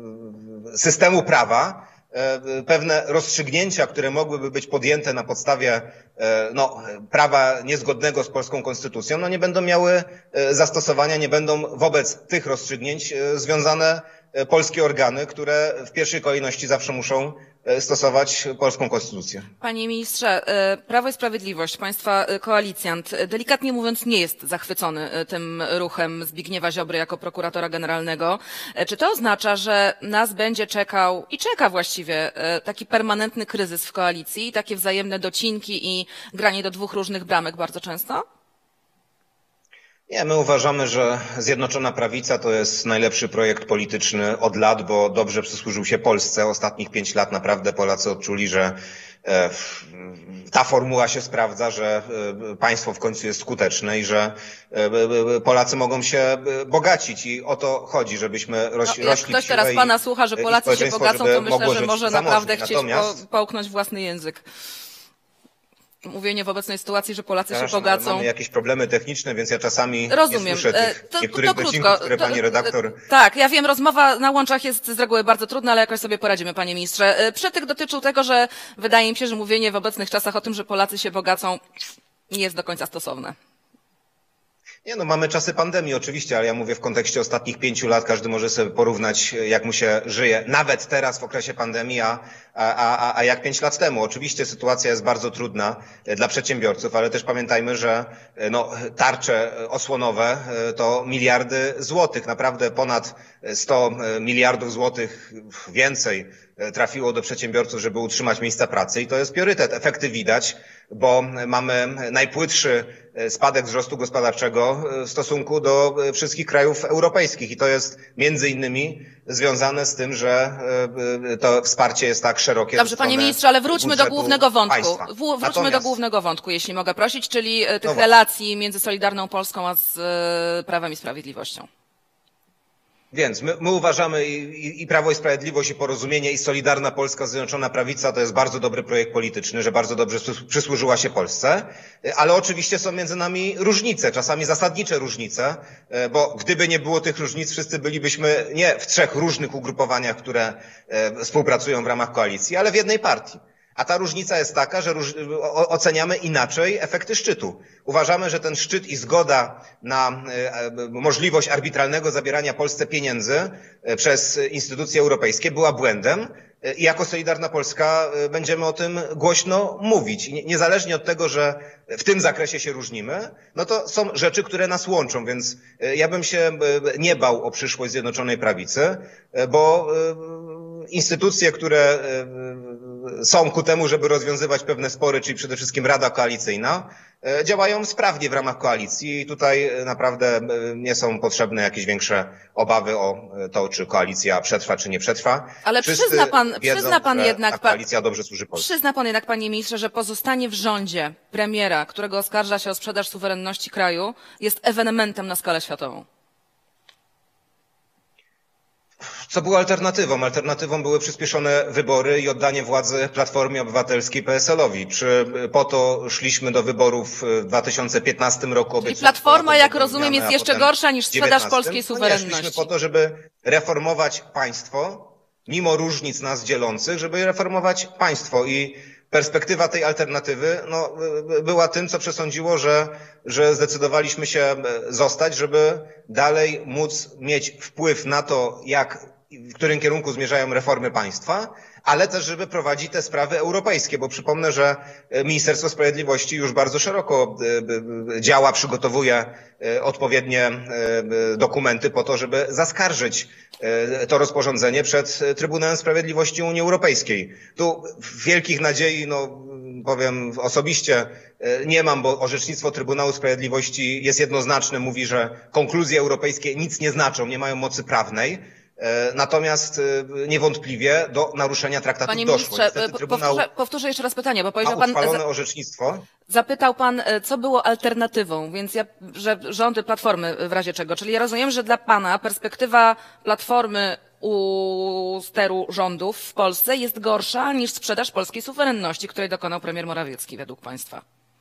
systemu prawa pewne rozstrzygnięcia, które mogłyby być podjęte na podstawie no, prawa niezgodnego z polską konstytucją, no nie będą miały zastosowania, nie będą wobec tych rozstrzygnięć związane polskie organy, które w pierwszej kolejności zawsze muszą stosować polską konstytucję. Panie ministrze, Prawo i Sprawiedliwość, państwa koalicjant, delikatnie mówiąc nie jest zachwycony tym ruchem Zbigniewa Ziobry jako prokuratora generalnego. Czy to oznacza, że nas będzie czekał i czeka właściwie taki permanentny kryzys w koalicji, takie wzajemne docinki i granie do dwóch różnych bramek bardzo często? Nie, my uważamy, że Zjednoczona Prawica to jest najlepszy projekt polityczny od lat, bo dobrze przysłużył się Polsce. Ostatnich pięć lat naprawdę Polacy odczuli, że ta formuła się sprawdza, że państwo w końcu jest skuteczne i że Polacy mogą się bogacić i o to chodzi, żebyśmy roś, no, rośli jak ktoś teraz pana słucha, że Polacy się bogacą, to myślę, że może naprawdę chcieć Natomiast... po, połknąć własny język. Mówienie w obecnej sytuacji, że Polacy się Przepraszam, bogacą. Mamy jakieś problemy techniczne, więc ja czasami Rozumiem. nie słyszę tych to, niektórych to, to docinków, krótko. które to, pani redaktor... Tak, ja wiem, rozmowa na łączach jest z reguły bardzo trudna, ale jakoś sobie poradzimy, panie ministrze. Przytyk dotyczył tego, że wydaje mi się, że mówienie w obecnych czasach o tym, że Polacy się bogacą, nie jest do końca stosowne. Nie no, mamy czasy pandemii oczywiście, ale ja mówię w kontekście ostatnich pięciu lat, każdy może sobie porównać, jak mu się żyje, nawet teraz w okresie pandemii, a, a, a, a jak pięć lat temu. Oczywiście sytuacja jest bardzo trudna dla przedsiębiorców, ale też pamiętajmy, że no, tarcze osłonowe to miliardy złotych, naprawdę ponad sto miliardów złotych więcej trafiło do przedsiębiorców, żeby utrzymać miejsca pracy i to jest priorytet. Efekty widać, bo mamy najpłytszy spadek wzrostu gospodarczego w stosunku do wszystkich krajów europejskich i to jest między innymi związane z tym, że to wsparcie jest tak szerokie. Dobrze, panie ministrze, ale wróćmy do głównego wątku. W, wróćmy Natomiast... do głównego wątku, jeśli mogę prosić, czyli tych no relacji między Solidarną Polską a z Prawem i Sprawiedliwością. Więc my, my uważamy i, i Prawo i Sprawiedliwość, i Porozumienie, i Solidarna Polska, Zjednoczona Prawica to jest bardzo dobry projekt polityczny, że bardzo dobrze przysłużyła się Polsce, ale oczywiście są między nami różnice, czasami zasadnicze różnice, bo gdyby nie było tych różnic, wszyscy bylibyśmy nie w trzech różnych ugrupowaniach, które współpracują w ramach koalicji, ale w jednej partii. A ta różnica jest taka, że oceniamy inaczej efekty szczytu. Uważamy, że ten szczyt i zgoda na możliwość arbitralnego zabierania Polsce pieniędzy przez instytucje europejskie była błędem i jako Solidarna Polska będziemy o tym głośno mówić. Niezależnie od tego, że w tym zakresie się różnimy, no to są rzeczy, które nas łączą, więc ja bym się nie bał o przyszłość Zjednoczonej Prawicy, bo instytucje, które są ku temu, żeby rozwiązywać pewne spory, czyli przede wszystkim Rada Koalicyjna, działają sprawnie w ramach koalicji i tutaj naprawdę nie są potrzebne jakieś większe obawy o to, czy koalicja przetrwa, czy nie przetrwa. Ale Wszyscy przyzna pan, wiedzą, przyzna pan że jednak, ta koalicja dobrze służy Polsce. Przyzna pan jednak, panie ministrze, że pozostanie w rządzie premiera, którego oskarża się o sprzedaż suwerenności kraju, jest ewenementem na skalę światową. Co było alternatywą? Alternatywą były przyspieszone wybory i oddanie władzy Platformie Obywatelskiej P S L-owi. Czy po to szliśmy do wyborów w dwa tysiące piętnastym roku? Czyli Platforma, jak rozumiem, jest jeszcze gorsza niż sprzedaż polskiej No nie, suwerenności. szliśmy po to, żeby reformować państwo, mimo różnic nas dzielących, żeby reformować państwo i perspektywa tej alternatywy no, była tym, co przesądziło, że, że zdecydowaliśmy się zostać, żeby dalej móc mieć wpływ na to, jak, w którym kierunku zmierzają reformy państwa, ale też, żeby prowadzić te sprawy europejskie, bo przypomnę, że Ministerstwo Sprawiedliwości już bardzo szeroko działa, przygotowuje odpowiednie dokumenty po to, żeby zaskarżyć to rozporządzenie przed Trybunałem Sprawiedliwości Unii Europejskiej. Tu wielkich nadziei, no powiem osobiście, nie mam, bo orzecznictwo Trybunału Sprawiedliwości jest jednoznaczne, mówi, że konkluzje europejskie nic nie znaczą, nie mają mocy prawnej. Natomiast niewątpliwie do naruszenia traktatu Panie doszło. ministrze, Trybunał powtórzę, powtórzę jeszcze raz pytanie, bo ma powiedział pan, uchwalone orzecznictwo. zapytał pan, co było alternatywą, więc ja, że rządy Platformy w razie czego. Czyli ja rozumiem, że dla pana perspektywa Platformy u steru rządów w Polsce jest gorsza niż sprzedaż polskiej suwerenności, której dokonał premier Morawiecki według państwa.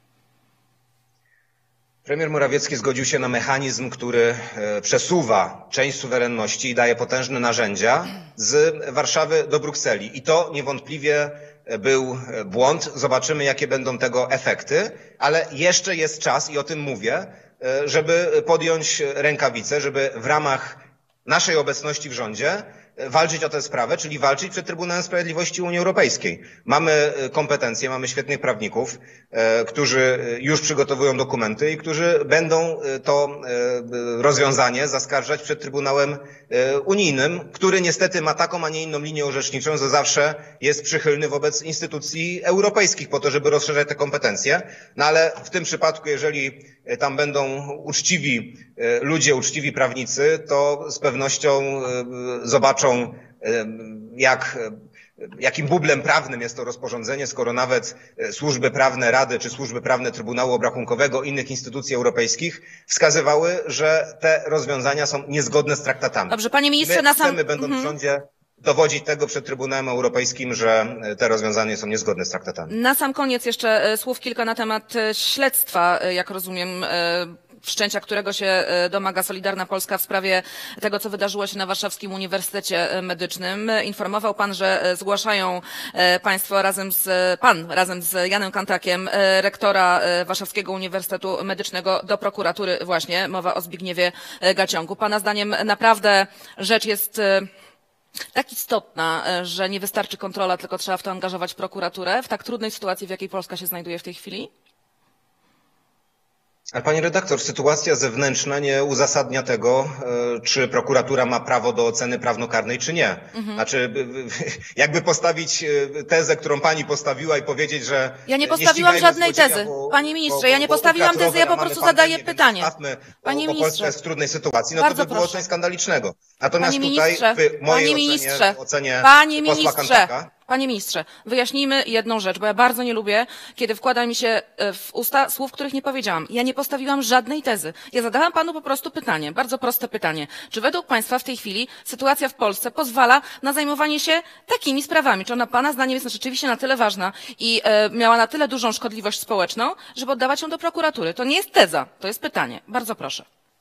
Premier Morawiecki zgodził się na mechanizm, który przesuwa część suwerenności i daje potężne narzędzia z Warszawy do Brukseli. I to niewątpliwie był błąd. Zobaczymy, jakie będą tego efekty, ale jeszcze jest czas, i o tym mówię, żeby podjąć rękawice, żeby w ramach naszej obecności w rządzie walczyć o tę sprawę, czyli walczyć przed Trybunałem Sprawiedliwości Unii Europejskiej. Mamy kompetencje, mamy świetnych prawników, e, którzy już przygotowują dokumenty i którzy będą to e, rozwiązanie zaskarżać przed Trybunałem e, Unijnym, który niestety ma taką, a nie inną linię orzeczniczą, że zawsze jest przychylny wobec instytucji europejskich po to, żeby rozszerzać te kompetencje. No ale w tym przypadku, jeżeli tam będą uczciwi e, ludzie, uczciwi prawnicy, to z pewnością e, zobaczą, jak, jakim bublem prawnym jest to rozporządzenie, skoro nawet służby prawne Rady czy służby prawne Trybunału Obrachunkowego i innych instytucji europejskich wskazywały, że te rozwiązania są niezgodne z traktatami. Dobrze, panie ministrze, My na sam... chcemy, będąc w rządzie, dowodzić tego przed Trybunałem Europejskim, że te rozwiązania są niezgodne z traktatami. Na sam koniec jeszcze słów kilka na temat śledztwa, jak rozumiem, wszczęcia którego się domaga Solidarna Polska w sprawie tego, co wydarzyło się na Warszawskim Uniwersytecie Medycznym. Informował pan, że zgłaszają państwo razem z, pan razem z Janem Kantakiem, rektora Warszawskiego Uniwersytetu Medycznego, do prokuratury właśnie. Mowa o Zbigniewie Gaciągu. Pana zdaniem naprawdę rzecz jest tak istotna, że nie wystarczy kontrola, tylko trzeba w to angażować prokuraturę w tak trudnej sytuacji, w jakiej Polska się znajduje w tej chwili? Ale pani redaktor, sytuacja zewnętrzna nie uzasadnia tego, czy prokuratura ma prawo do oceny prawnokarnej, czy nie. Mhm. Znaczy, jakby postawić tezę, którą pani postawiła i powiedzieć, że... Ja nie postawiłam żadnej tezy. Bo, Panie ministrze, bo, ja nie postawiłam tezy, ja po prostu zadaję pytanie. Panie ministrze. Bo Polska jest w trudnej sytuacji, no Bardzo to by było proszę. coś skandalicznego. Natomiast Panie tutaj ministrze, w mojej panie ocenie, ministrze, ocenie panie posła ministrze, Kantaka, Panie ministrze, wyjaśnijmy jedną rzecz, bo ja bardzo nie lubię, kiedy wkłada mi się w usta słów, których nie powiedziałam. Ja nie postawiłam żadnej tezy. Ja zadałam panu po prostu pytanie, bardzo proste pytanie. Czy według państwa w tej chwili sytuacja w Polsce pozwala na zajmowanie się takimi sprawami? Czy ona pana zdaniem jest rzeczywiście na tyle ważna i e, miała na tyle dużą szkodliwość społeczną, żeby oddawać ją do prokuratury? To nie jest teza, to jest pytanie. Bardzo proszę.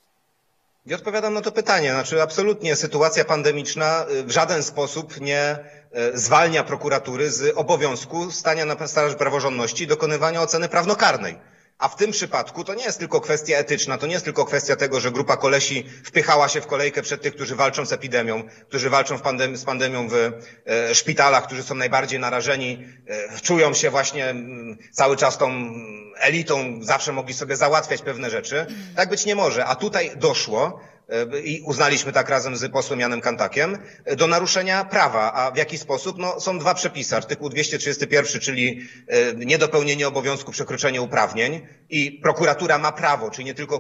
Ja odpowiadam na to pytanie. Znaczy, absolutnie sytuacja pandemiczna w żaden sposób nie zwalnia prokuratury z obowiązku stania na straży praworządności i dokonywania oceny prawnokarnej. A w tym przypadku to nie jest tylko kwestia etyczna, to nie jest tylko kwestia tego, że grupa kolesi wpychała się w kolejkę przed tych, którzy walczą z epidemią, którzy walczą w pandem- z pandemią w e, szpitalach, którzy są najbardziej narażeni, e, czują się właśnie m, cały czas tą elitą, zawsze mogli sobie załatwiać pewne rzeczy. Tak być nie może. A tutaj doszło, i uznaliśmy tak razem z posłem Janem Kantakiem, do naruszenia prawa. A w jaki sposób? No, są dwa przepisy. Artykuł dwieście trzydziesty pierwszy, czyli niedopełnienie obowiązku, przekroczenie uprawnień i prokuratura ma prawo, czyli nie tylko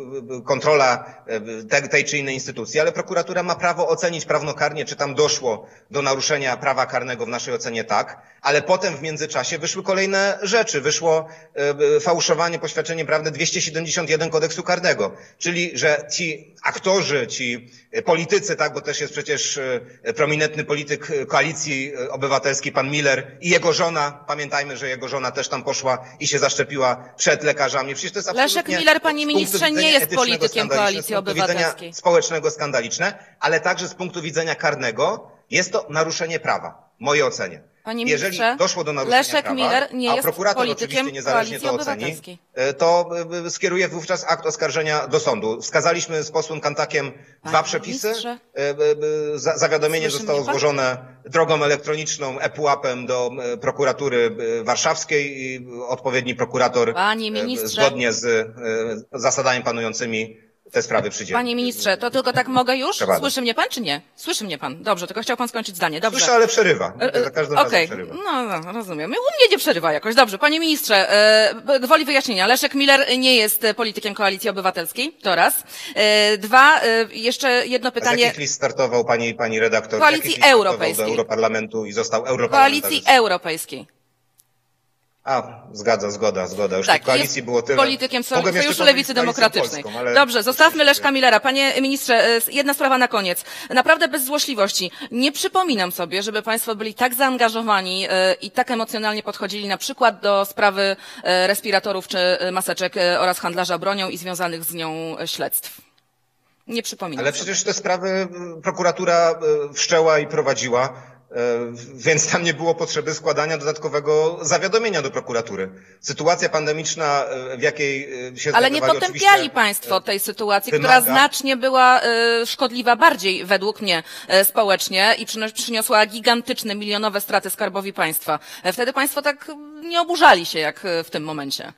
kontrola tej czy innej instytucji, ale prokuratura ma prawo ocenić prawnokarnie, czy tam doszło do naruszenia prawa karnego, w naszej ocenie tak, ale potem w międzyczasie wyszły kolejne rzeczy. Wyszło fałszowanie, poświadczenie prawne dwieście siedemdziesiąt jeden kodeksu karnego, czyli że ci aktorzy, ci politycy, tak, bo też jest przecież prominentny polityk Koalicji Obywatelskiej, pan Miller i jego żona, pamiętajmy, że jego żona też tam poszła i się zaszczepiła przed lekarzami. Przecież to jest absolutnie Leszek Miller, panie ministrze, nie jest politykiem Koalicji Obywatelskiej. Społecznego skandaliczne, ale także z punktu widzenia karnego jest to naruszenie prawa, w mojej ocenie. Panie Jeżeli ministrze, doszło do naruszenia Leszek prawa, Miller nie a jest prokurator politykiem oczywiście niezależnie to Koalicji oceni, Obywatelskiej. to skieruje wówczas akt oskarżenia do sądu. Wskazaliśmy z posłem Kantakiem dwa przepisy. ministrze? Zawiadomienie Słyszy zostało mnie pan? złożone drogą elektroniczną e pułapem do prokuratury warszawskiej i odpowiedni prokurator Panie ministrze. zgodnie z zasadami panującymi te sprawy przydzieli. Panie ministrze, to tylko tak mogę już? Przepraszam. Słyszy mnie pan czy nie? Słyszy mnie pan. Dobrze, tylko chciał pan skończyć zdanie. Dobrze. Słyszę, ale przerywa. E, Za każdym Okej, razem przerywa. no, no rozumiem. U mnie nie przerywa jakoś. Dobrze, panie ministrze, e, gwoli wyjaśnienia. Leszek Miller nie jest politykiem Koalicji Obywatelskiej, to raz. E, dwa, e, jeszcze jedno Z pytanie. jakich list startował pani, pani redaktor? Koalicji Z jakich list startował Europejskiej. do Europarlamentu i został Koalicji europarlamentarzystą? Europejskiej. A, zgadza, zgoda, zgoda. Już Tak, tych koalicji jest było tyle. politykiem so- Mogłem jeszcze Sojuszu powiedzieć Lewicy Koalicją Demokratycznej. Polską, ale Dobrze, zostawmy oczywiście- Leszka Millera. Panie ministrze, e, jedna sprawa na koniec. Naprawdę bez złośliwości. Nie przypominam sobie, żeby państwo byli tak zaangażowani e, i tak emocjonalnie podchodzili na przykład do sprawy e, respiratorów czy e, maseczek e, oraz handlarza bronią i związanych z nią e, śledztw. Nie przypominam Ale sobie. przecież te sprawy y, prokuratura y, wszczęła i prowadziła, y, więc tam nie było potrzeby składania dodatkowego zawiadomienia do prokuratury. Sytuacja pandemiczna, y, w jakiej y, się Ale nie znajdowali potępiali oczywiście, państwo y, tej sytuacji, wymaga- która znacznie była e, szkodliwa bardziej według mnie e, społecznie i przyno- przyniosła gigantyczne, milionowe straty skarbowi państwa. E, Wtedy państwo tak nie oburzali się jak e, w tym momencie.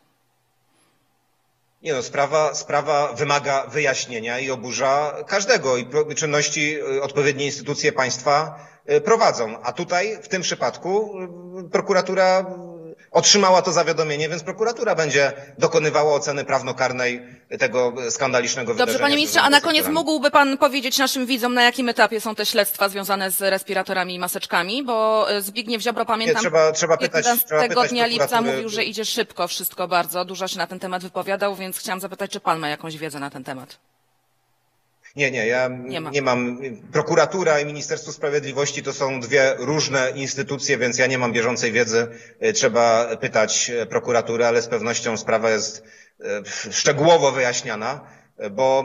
Nie no, sprawa, sprawa wymaga wyjaśnienia i oburza każdego i pro- czynności y, odpowiednie instytucje państwa y, prowadzą. A tutaj, w tym przypadku, y, prokuratura y, otrzymała to zawiadomienie, więc prokuratura będzie dokonywała oceny prawnokarnej tego y, skandalicznego wydarzenia. Dobrze, panie ministrze, a na związanego z koniec sektorami. mógłby pan powiedzieć naszym widzom, na jakim etapie są te śledztwa związane z respiratorami i maseczkami, bo e, Zbigniew Ziobro, pamiętam, Nie, trzeba- trzeba pytać- trzeba piętnastego pytać dnia lipca prokuratury. mówił, że idzie szybko wszystko bardzo, dużo się na ten temat wypowiadał, więc chciałam zapytać, czy pan ma jakąś wiedzę na ten temat. Nie, nie, ja Nie nie, ma. nie mam. Prokuratura i Ministerstwo Sprawiedliwości to są dwie różne instytucje, więc ja nie mam bieżącej wiedzy. E, Trzeba pytać e, prokuratury, ale z pewnością sprawa jest e, szczegółowo wyjaśniana, e, bo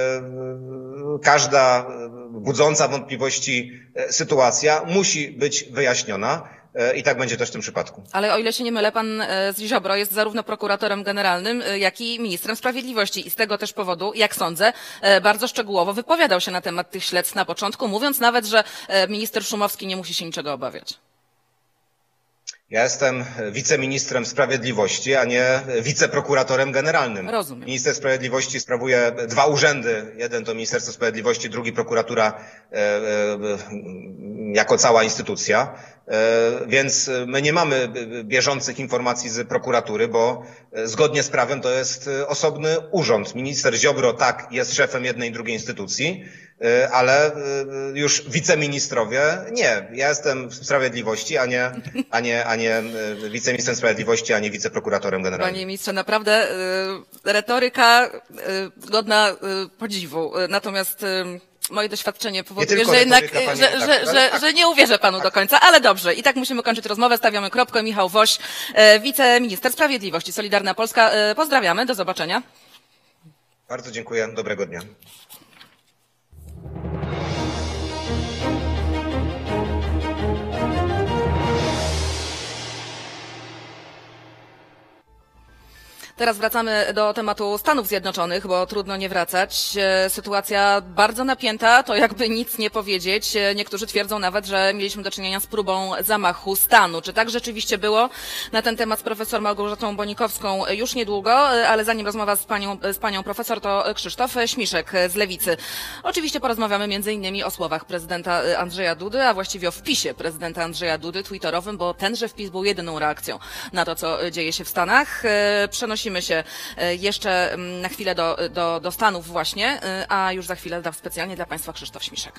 e, każda e, budząca wątpliwości e, sytuacja musi być wyjaśniona e, i tak będzie też w tym przypadku. Ale o ile się nie mylę, pan e, Ziobro jest zarówno prokuratorem generalnym, e, jak i ministrem sprawiedliwości i z tego też powodu, jak sądzę, e, bardzo szczegółowo wypowiadał się na temat tych śledztw na początku, mówiąc nawet, że e, minister Szumowski nie musi się niczego obawiać. Ja jestem wiceministrem sprawiedliwości, a nie wiceprokuratorem generalnym. Rozumiem. Minister Sprawiedliwości sprawuje dwa urzędy. Jeden to Ministerstwo Sprawiedliwości, drugi prokuratura e, e, jako cała instytucja. Więc my nie mamy bieżących informacji z prokuratury, bo zgodnie z prawem to jest osobny urząd. Minister Ziobro tak jest szefem jednej i drugiej instytucji, ale już wiceministrowie nie. Ja jestem w Sprawiedliwości, a nie, a nie, a nie wiceministrem Sprawiedliwości, a nie wiceprokuratorem generalnym. Panie ministrze, naprawdę y, retoryka y, godna y, podziwu. Natomiast y, moje doświadczenie powoduje, że jednak, retoryka, że, tak, że, że, tak. że nie uwierzę panu do końca, ale dobrze. I tak musimy kończyć rozmowę. Stawiamy kropkę. Michał Woś, y, wiceminister Sprawiedliwości, Solidarna Polska. Y, pozdrawiamy. Do zobaczenia. Bardzo dziękuję. Dobrego dnia. Teraz wracamy do tematu Stanów Zjednoczonych, bo trudno nie wracać. Sytuacja bardzo napięta, to jakby nic nie powiedzieć. Niektórzy twierdzą nawet, że mieliśmy do czynienia z próbą zamachu stanu. Czy tak rzeczywiście było? Na ten temat z profesor Małgorzatą Bonikowską już niedługo, ale zanim rozmowa z panią, z panią profesor, to Krzysztof Śmiszek z Lewicy. Oczywiście porozmawiamy między innymi o słowach prezydenta Andrzeja Dudy, a właściwie o wpisie prezydenta Andrzeja Dudy twitterowym, bo tenże wpis był jedyną reakcją na to, co dzieje się w Stanach. Przenosimy się jeszcze na chwilę do, do, do Stanów właśnie, a już za chwilę da specjalnie dla Państwa Krzysztof Śmiszek.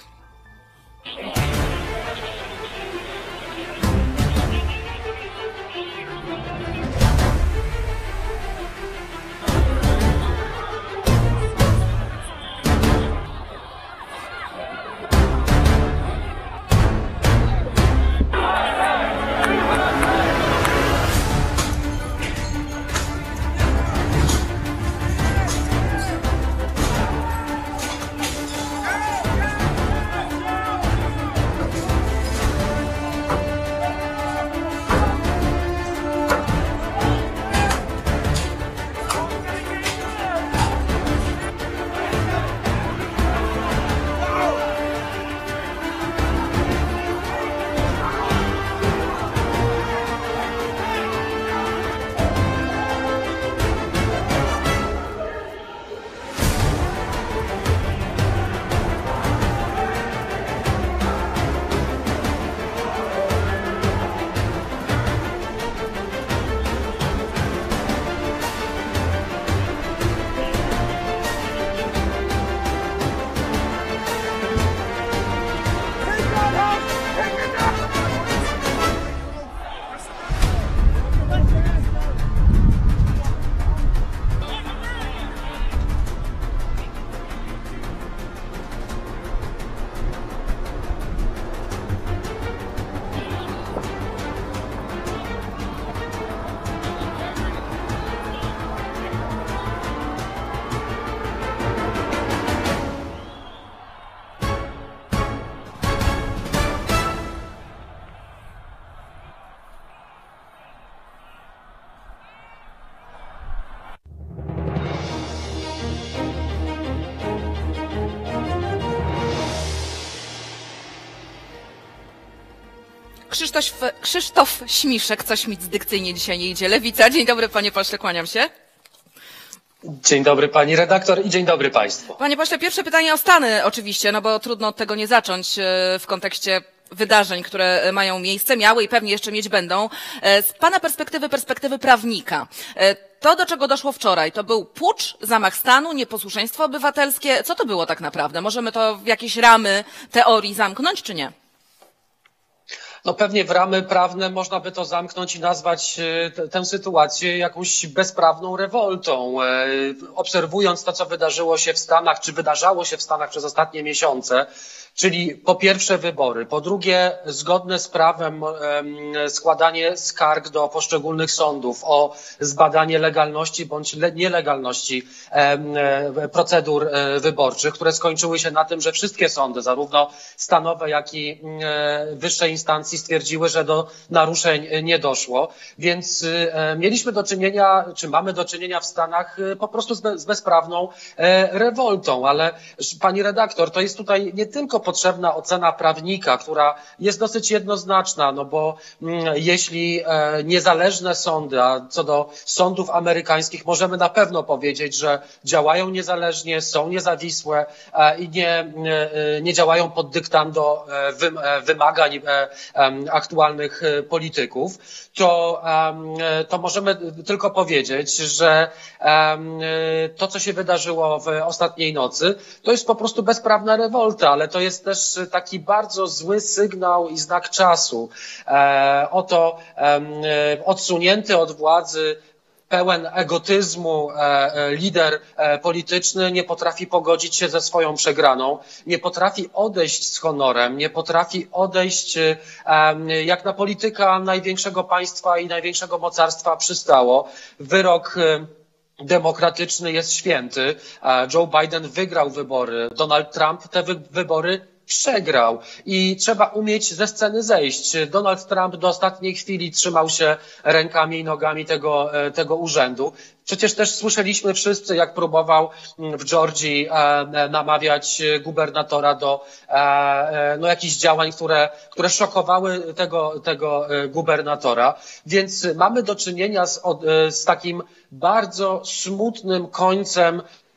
Krzysztof, Krzysztof Śmiszek, coś mi dykcyjnie dzisiaj nie idzie. Lewica, dzień dobry panie pośle, kłaniam się. Dzień dobry pani redaktor i dzień dobry państwu. Panie pośle, pierwsze pytanie o Stany oczywiście, no bo trudno od tego nie zacząć w kontekście wydarzeń, które mają miejsce, miały i pewnie jeszcze mieć będą. Z pana perspektywy, perspektywy prawnika, to do czego doszło wczoraj, to był pucz, zamach stanu, nieposłuszeństwo obywatelskie. Co to było tak naprawdę? Możemy to w jakieś ramy teorii zamknąć, czy nie? No pewnie w ramy prawne można by to zamknąć i nazwać t- tę sytuację jakąś bezprawną rewoltą. E, obserwując to, co wydarzyło się w Stanach, czy wydarzało się w Stanach przez ostatnie miesiące, czyli po pierwsze wybory, po drugie zgodne z prawem e, składanie skarg do poszczególnych sądów o zbadanie legalności bądź le- nielegalności e, e, procedur e, wyborczych, które skończyły się na tym, że wszystkie sądy, zarówno stanowe, jak i e, wyższej instancji, stwierdziły, że do naruszeń nie doszło, więc e, mieliśmy do czynienia, czy mamy do czynienia w Stanach e, po prostu z, be, z bezprawną e, rewoltą, ale pani redaktor, to jest tutaj nie tylko potrzebna ocena prawnika, która jest dosyć jednoznaczna, no bo mm, jeśli e, niezależne sądy, a co do sądów amerykańskich możemy na pewno powiedzieć, że działają niezależnie, są niezawisłe e, i nie, e, nie działają pod dyktando e, wy, e, wymagań e, e, aktualnych e, polityków, to, e, to możemy tylko powiedzieć, że e, to, co się wydarzyło w ostatniej nocy, to jest po prostu bezprawna rewolta, ale to jest też taki bardzo zły sygnał i znak czasu. E, oto e, odsunięty od władzy, pełen egotyzmu lider polityczny nie potrafi pogodzić się ze swoją przegraną, nie potrafi odejść z honorem, nie potrafi odejść jak na polityka największego państwa i największego mocarstwa przystało. Wyrok demokratyczny jest święty. Joe Biden wygrał wybory, Donald Trump te wy wybory przegrał i trzeba umieć ze sceny zejść. Donald Trump do ostatniej chwili trzymał się rękami i nogami tego, tego urzędu. Przecież też słyszeliśmy wszyscy, jak próbował w Georgii namawiać gubernatora do no, jakichś działań, które, które szokowały tego, tego gubernatora. Więc mamy do czynienia z, z takim bardzo smutnym końcem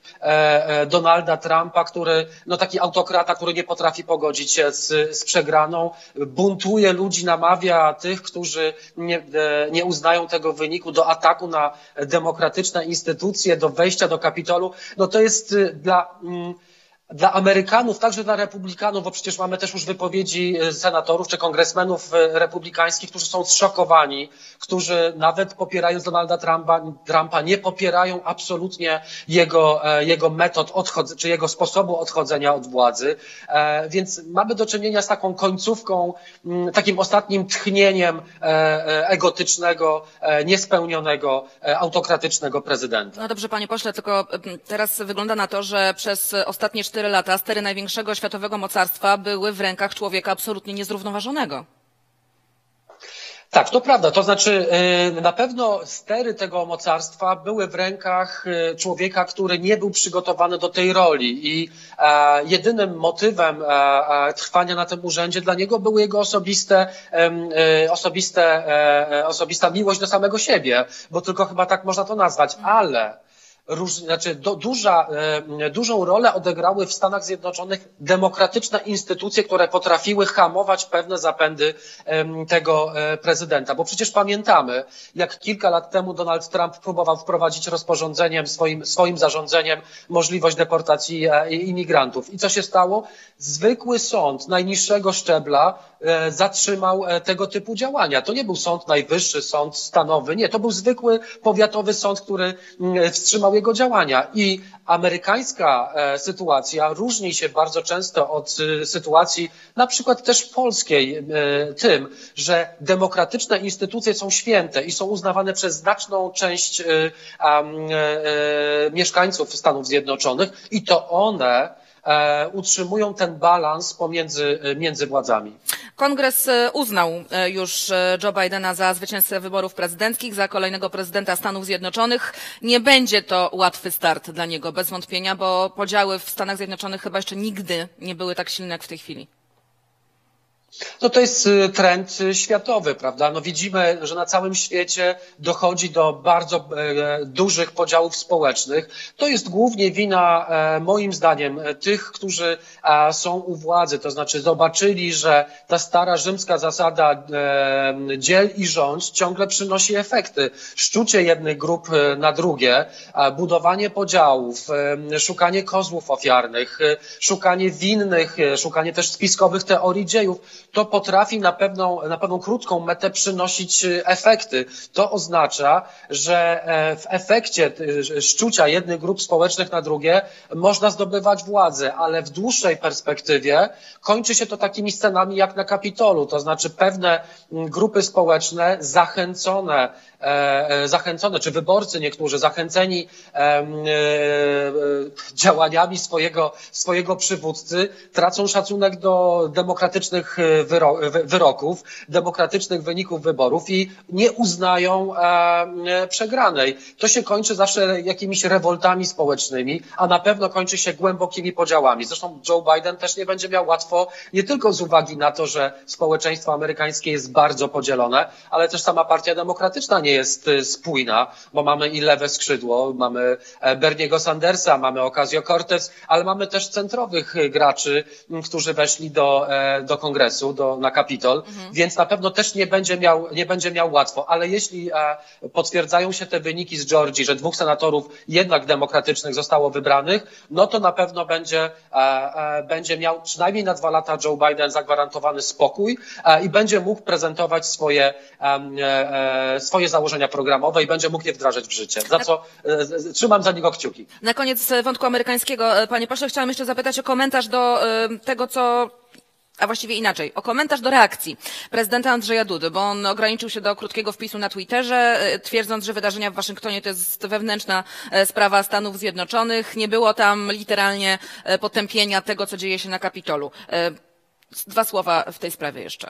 Donalda Trumpa, który, no taki autokrata, który nie potrafi pogodzić się z, z przegraną, buntuje ludzi, namawia tych, którzy nie, nie uznają tego wyniku, do ataku na demokratyczne instytucje, do wejścia do Kapitolu. No to jest dla... Dla Amerykanów, także dla Republikanów, bo przecież mamy też już wypowiedzi senatorów czy kongresmenów republikańskich, którzy są zszokowani, którzy nawet popierając Donalda Trumpa, Trumpa nie popierają absolutnie jego, jego metod odchodzenia, czy jego sposobu odchodzenia od władzy. Więc mamy do czynienia z taką końcówką, takim ostatnim tchnieniem egotycznego, niespełnionego, autokratycznego prezydenta. No dobrze, panie pośle, tylko teraz wygląda na to, że przez ostatnie cztery lata stery największego światowego mocarstwa były w rękach człowieka absolutnie niezrównoważonego. Tak, to prawda. To znaczy na pewno stery tego mocarstwa były w rękach człowieka, który nie był przygotowany do tej roli i jedynym motywem trwania na tym urzędzie dla niego były jego osobiste, osobiste, osobista miłość do samego siebie, bo tylko chyba tak można to nazwać, ale Róż, znaczy do, duża, e, dużą rolę odegrały w Stanach Zjednoczonych demokratyczne instytucje, które potrafiły hamować pewne zapędy e, tego e, prezydenta. Bo przecież pamiętamy, jak kilka lat temu Donald Trump próbował wprowadzić rozporządzeniem, swoim, swoim zarządzeniem możliwość deportacji e, imigrantów. I co się stało? Zwykły sąd najniższego szczebla e, zatrzymał e, tego typu działania. To nie był Sąd Najwyższy, sąd stanowy, nie, to był zwykły powiatowy sąd, który m, wstrzymał jego działania. I amerykańska e, sytuacja różni się bardzo często od e, sytuacji na przykład też polskiej e, tym, że demokratyczne instytucje są święte i są uznawane przez znaczną część e, e, e, mieszkańców Stanów Zjednoczonych i to one utrzymują ten balans pomiędzy między władzami. Kongres uznał już Joe Bidena za zwycięzcę wyborów prezydenckich, za kolejnego prezydenta Stanów Zjednoczonych. Nie będzie to łatwy start dla niego, bez wątpienia, bo podziały w Stanach Zjednoczonych chyba jeszcze nigdy nie były tak silne jak w tej chwili. No to jest trend światowy, prawda? No widzimy, że na całym świecie dochodzi do bardzo e, dużych podziałów społecznych. To jest głównie wina, e, moim zdaniem, tych, którzy e, są u władzy. To znaczy zobaczyli, że ta stara rzymska zasada e, dziel i rządź ciągle przynosi efekty. Szczucie jednych grup na drugie, e, budowanie podziałów, e, szukanie kozłów ofiarnych, e, szukanie winnych, e, szukanie też spiskowych teorii dziejów. To potrafi na pewną, na pewną krótką metę przynosić efekty. To oznacza, że w efekcie szczucia jednych grup społecznych na drugie można zdobywać władzę, ale w dłuższej perspektywie kończy się to takimi scenami jak na Kapitolu. To znaczy pewne grupy społeczne zachęcone, zachęcone, czy wyborcy niektórzy zachęceni działaniami swojego, swojego przywódcy tracą szacunek do demokratycznych wyroków, demokratycznych wyników wyborów i nie uznają przegranej. To się kończy zawsze jakimiś rewoltami społecznymi, a na pewno kończy się głębokimi podziałami. Zresztą Joe Biden też nie będzie miał łatwo, nie tylko z uwagi na to, że społeczeństwo amerykańskie jest bardzo podzielone, ale też sama partia demokratyczna nie jest spójna, bo mamy i lewe skrzydło, mamy Berniego Sandersa, mamy Ocasio-Cortez, ale mamy też centrowych graczy, którzy weszli do, do kongresu, do, na Kapitol, mhm. więc na pewno też nie będzie miał, nie będzie miał łatwo, ale jeśli potwierdzają się te wyniki z Georgii, że dwóch senatorów jednak demokratycznych zostało wybranych, no to na pewno będzie, będzie miał przynajmniej na dwa lata Joe Biden zagwarantowany spokój i będzie mógł prezentować swoje, swoje założenia programowe i będzie mógł je wdrażać w życie, za co trzymam za niego kciuki. Na koniec wątku amerykańskiego, panie pośle, chciałam jeszcze zapytać o komentarz do tego, co a właściwie inaczej, o komentarz do reakcji prezydenta Andrzeja Dudy, bo on ograniczył się do krótkiego wpisu na Twitterze, twierdząc, że wydarzenia w Waszyngtonie to jest wewnętrzna sprawa Stanów Zjednoczonych. Nie było tam literalnie potępienia tego, co dzieje się na Kapitolu. Dwa słowa w tej sprawie jeszcze.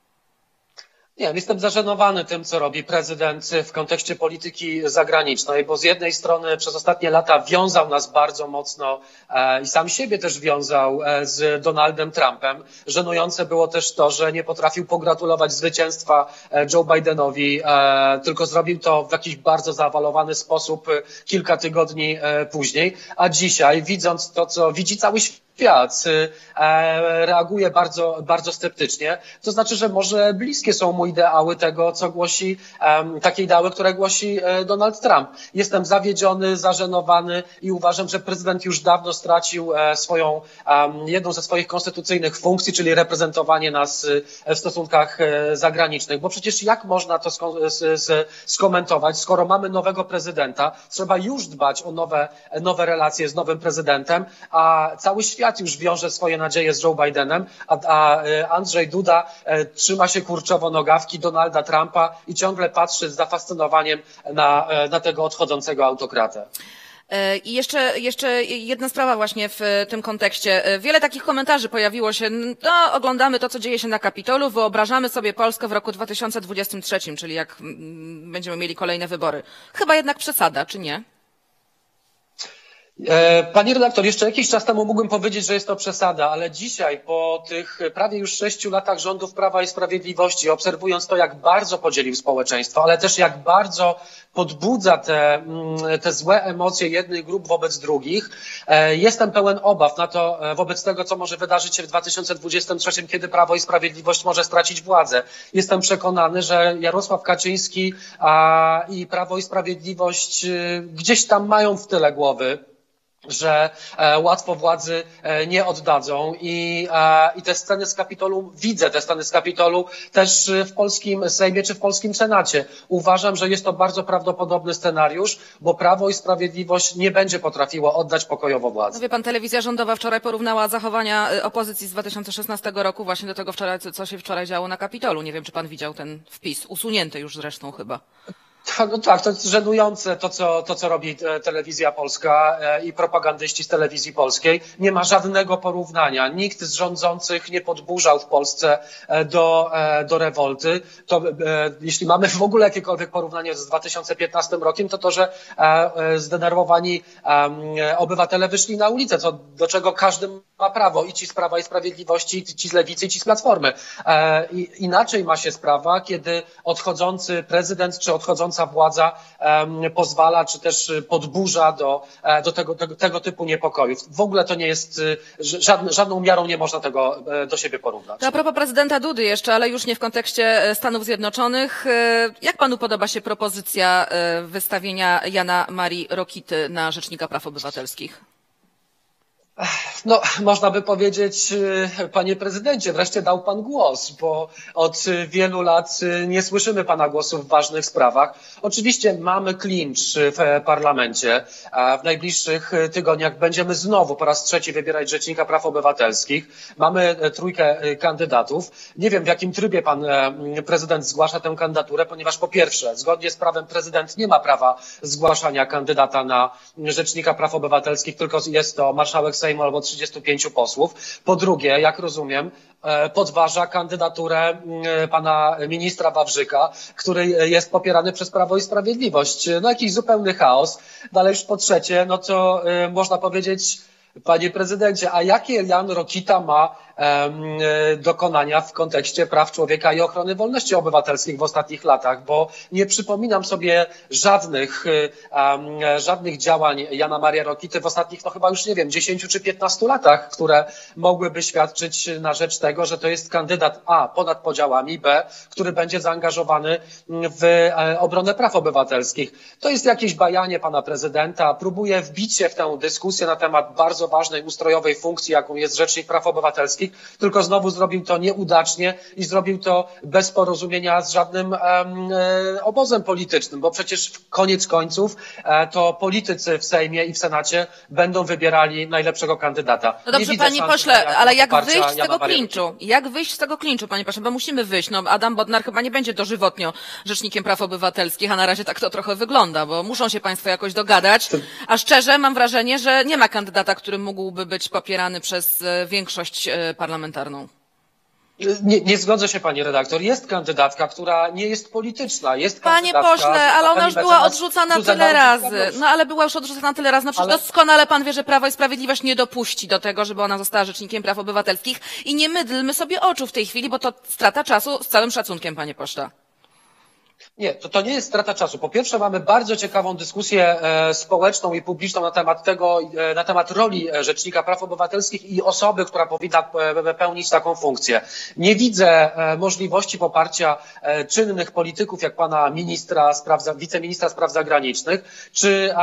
Nie, jestem zażenowany tym, co robi prezydent w kontekście polityki zagranicznej, bo z jednej strony przez ostatnie lata wiązał nas bardzo mocno e, i sam siebie też wiązał e, z Donaldem Trumpem. Żenujące było też to, że nie potrafił pogratulować zwycięstwa e, Joe Bidenowi, e, tylko zrobił to w jakiś bardzo zaawalowany sposób e, kilka tygodni e, później, a dzisiaj, widząc to, co widzi cały świat, Świat e, reaguje bardzo, bardzo sceptycznie. To znaczy, że może bliskie są mu ideały tego, co głosi, e, takie ideały, które głosi e, Donald Trump. Jestem zawiedziony, zażenowany i uważam, że prezydent już dawno stracił e, swoją, e, jedną ze swoich konstytucyjnych funkcji, czyli reprezentowanie nas e, w stosunkach e, zagranicznych. Bo przecież jak można to sko s s skomentować, skoro mamy nowego prezydenta, trzeba już dbać o nowe, nowe relacje z nowym prezydentem, a cały świat Świat już wiąże swoje nadzieje z Joe Bidenem, a, a Andrzej Duda e, trzyma się kurczowo nogawki Donalda Trumpa i ciągle patrzy z zafascynowaniem na, e, na tego odchodzącego autokratę. I jeszcze, jeszcze jedna sprawa właśnie w tym kontekście. Wiele takich komentarzy pojawiło się, no oglądamy to, co dzieje się na Kapitolu, wyobrażamy sobie Polskę w roku dwa tysiące dwudziestym trzecim, czyli jak będziemy mieli kolejne wybory. Chyba jednak przesada, czy nie? Pani redaktor, jeszcze jakiś czas temu mógłbym powiedzieć, że jest to przesada, ale dzisiaj po tych prawie już sześciu latach rządów Prawa i Sprawiedliwości, obserwując to, jak bardzo podzielił społeczeństwo, ale też jak bardzo podbudza te, te złe emocje jednych grup wobec drugich, jestem pełen obaw na to, wobec tego, co może wydarzyć się w dwa tysiące dwudziestym trzecim, kiedy Prawo i Sprawiedliwość może stracić władzę. Jestem przekonany, że Jarosław Kaczyński a, i Prawo i Sprawiedliwość gdzieś tam mają w tyle głowy, że e, łatwo władzy e, nie oddadzą i, e, i te sceny z Kapitolu, widzę te sceny z Kapitolu też w polskim Sejmie czy w polskim Senacie. Uważam, że jest to bardzo prawdopodobny scenariusz, bo Prawo i Sprawiedliwość nie będzie potrafiło oddać pokojowo władzy. No wie pan, telewizja rządowa wczoraj porównała zachowania opozycji z dwa tysiące szesnastego roku właśnie do tego, wczoraj, co się wczoraj działo na Kapitolu. Nie wiem, czy pan widział ten wpis, usunięty już zresztą chyba. No tak, to jest żenujące to, co, to, co robi telewizja polska i propagandyści z telewizji polskiej. Nie ma żadnego porównania. Nikt z rządzących nie podburzał w Polsce do, do rewolty. To, jeśli mamy w ogóle jakiekolwiek porównanie z dwa tysiące piętnastym rokiem, to to, że zdenerwowani obywatele wyszli na ulicę, co, do czego każdy ma prawo. I ci z Prawa i Sprawiedliwości, i ci z Lewicy, i ci z Platformy. I inaczej ma się sprawa, kiedy odchodzący prezydent czy odchodzący władza um, pozwala, czy też podburza do, do tego, tego, tego typu niepokojów. W ogóle to nie jest, żadne, żadną miarą nie można tego do siebie porównać. To a propos prezydenta Dudy jeszcze, ale już nie w kontekście Stanów Zjednoczonych. Jak panu podoba się propozycja wystawienia Jana Marii Rokity na Rzecznika Praw Obywatelskich? No, można by powiedzieć, panie prezydencie, wreszcie dał pan głos, bo od wielu lat nie słyszymy pana głosu w ważnych sprawach. Oczywiście mamy klincz w parlamencie, a w najbliższych tygodniach będziemy znowu po raz trzeci wybierać Rzecznika Praw Obywatelskich. Mamy trójkę kandydatów. Nie wiem, w jakim trybie pan prezydent zgłasza tę kandydaturę, ponieważ po pierwsze, zgodnie z prawem prezydent nie ma prawa zgłaszania kandydata na Rzecznika Praw Obywatelskich, tylko jest to marszałek Sejmu albo trzydziestu pięciu posłów. Po drugie, jak rozumiem, podważa kandydaturę pana ministra Wawrzyka, który jest popierany przez Prawo i Sprawiedliwość. No jakiś zupełny chaos. Dalej już po trzecie, no to można powiedzieć, panie prezydencie, a jakie Jan Rokita ma um, dokonania w kontekście praw człowieka i ochrony wolności obywatelskich w ostatnich latach? Bo nie przypominam sobie żadnych, um, żadnych działań Jana Maria Rokity w ostatnich, no chyba już nie wiem, dziesięciu czy piętnastu latach, które mogłyby świadczyć na rzecz tego, że to jest kandydat A, ponad podziałami, B, który będzie zaangażowany w obronę praw obywatelskich. To jest jakieś bajanie pana prezydenta, próbuje wbić się w tę dyskusję na temat bardzo ważnej ustrojowej funkcji, jaką jest Rzecznik Praw Obywatelskich, tylko znowu zrobił to nieudacznie i zrobił to bez porozumienia z żadnym um, obozem politycznym, bo przecież koniec końców e, to politycy w Sejmie i w Senacie będą wybierali najlepszego kandydata. No dobrze, panie pośle, ale jak wyjść z tego klinczu? Jak wyjść z tego klinczu, panie pośle? Bo musimy wyjść. No, Adam Bodnar chyba nie będzie dożywotnio Rzecznikiem Praw Obywatelskich, a na razie tak to trochę wygląda, bo muszą się państwo jakoś dogadać. A szczerze mam wrażenie, że nie ma kandydata, który mógłby być popierany przez większość parlamentarną. Nie, nie zgodzę się, pani redaktor. Jest kandydatka, która nie jest polityczna. Jest Panie pośle, ale ona już była odrzucana tyle razy. No ale była już odrzucana tyle razy. No przecież ale... doskonale pan wie, że Prawo i Sprawiedliwość nie dopuści do tego, żeby ona została Rzecznikiem Praw Obywatelskich. I nie mydlmy sobie oczu w tej chwili, bo to strata czasu, z całym szacunkiem, panie pośle. Nie, to, to nie jest strata czasu. Po pierwsze, mamy bardzo ciekawą dyskusję e, społeczną i publiczną na temat tego, e, na temat roli Rzecznika Praw Obywatelskich i osoby, która powinna e, pełnić taką funkcję. Nie widzę e, możliwości poparcia e, czynnych polityków, jak pana ministra spraw, wiceministra spraw zagranicznych, czy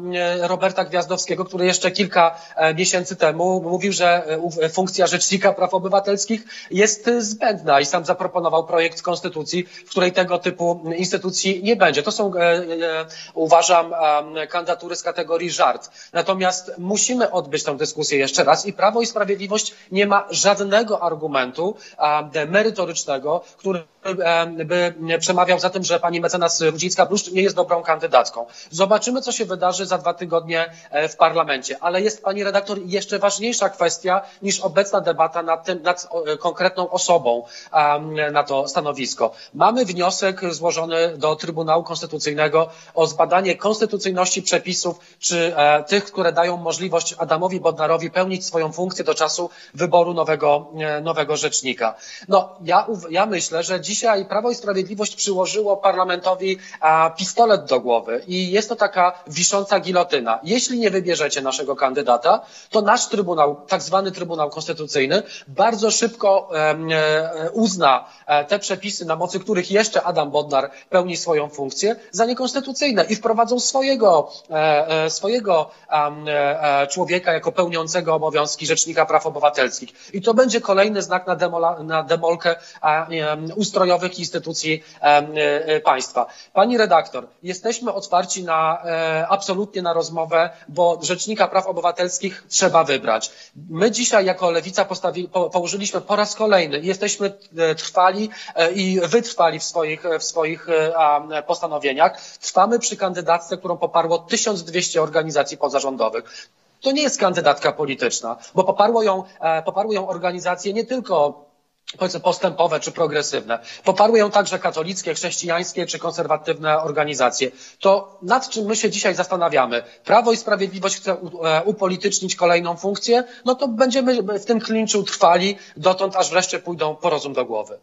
e, Roberta Gwiazdowskiego, który jeszcze kilka e, miesięcy temu mówił, że e, funkcja Rzecznika Praw Obywatelskich jest zbędna i sam zaproponował projekt konstytucji, w której tego typu instytucji nie będzie. To są, e, e, uważam, e, kandydatury z kategorii żart. Natomiast musimy odbyć tę dyskusję jeszcze raz i Prawo i Sprawiedliwość nie ma żadnego argumentu e, merytorycznego, który e, by przemawiał za tym, że pani mecenas Rudzińska-Bluszcz nie jest dobrą kandydatką. Zobaczymy, co się wydarzy za dwa tygodnie w parlamencie. Ale jest, pani redaktor, jeszcze ważniejsza kwestia niż obecna debata nad, tym, nad konkretną osobą e, na to stanowisko. Mamy wniosek złożony do Trybunału Konstytucyjnego o zbadanie konstytucyjności przepisów, czy e, tych, które dają możliwość Adamowi Bodnarowi pełnić swoją funkcję do czasu wyboru nowego, e, nowego rzecznika. No, ja, ja myślę, że dzisiaj Prawo i Sprawiedliwość przyłożyło parlamentowi a, pistolet do głowy i jest to taka wisząca gilotyna. Jeśli nie wybierzecie naszego kandydata, to nasz Trybunał, tak zwany Trybunał Konstytucyjny, bardzo szybko e, e, uzna e, te przepisy, na mocy których jeszcze Adam Bodnar pełni swoją funkcję, za niekonstytucyjne i wprowadzą swojego, e, swojego e, człowieka jako pełniącego obowiązki Rzecznika Praw Obywatelskich. I to będzie kolejny znak na, demola, na demolkę e, ustrojowych instytucji e, e, państwa. Pani redaktor, jesteśmy otwarci na, e, absolutnie na rozmowę, bo Rzecznika Praw Obywatelskich trzeba wybrać. My dzisiaj jako Lewica postawi, po, położyliśmy po raz kolejny i jesteśmy trwali e, i wytrwali w swoich, w swoich postanowieniach. Trwamy przy kandydatce, którą poparło tysiąc dwieście organizacji pozarządowych. To nie jest kandydatka polityczna, bo poparło ją, poparły ją organizacje nie tylko, powiedzmy, postępowe czy progresywne. Poparły ją także katolickie, chrześcijańskie czy konserwatywne organizacje. To nad czym my się dzisiaj zastanawiamy? Prawo i Sprawiedliwość chce upolitycznić kolejną funkcję, no to będziemy w tym klinczu trwali dotąd, aż wreszcie pójdą po rozum do głowy.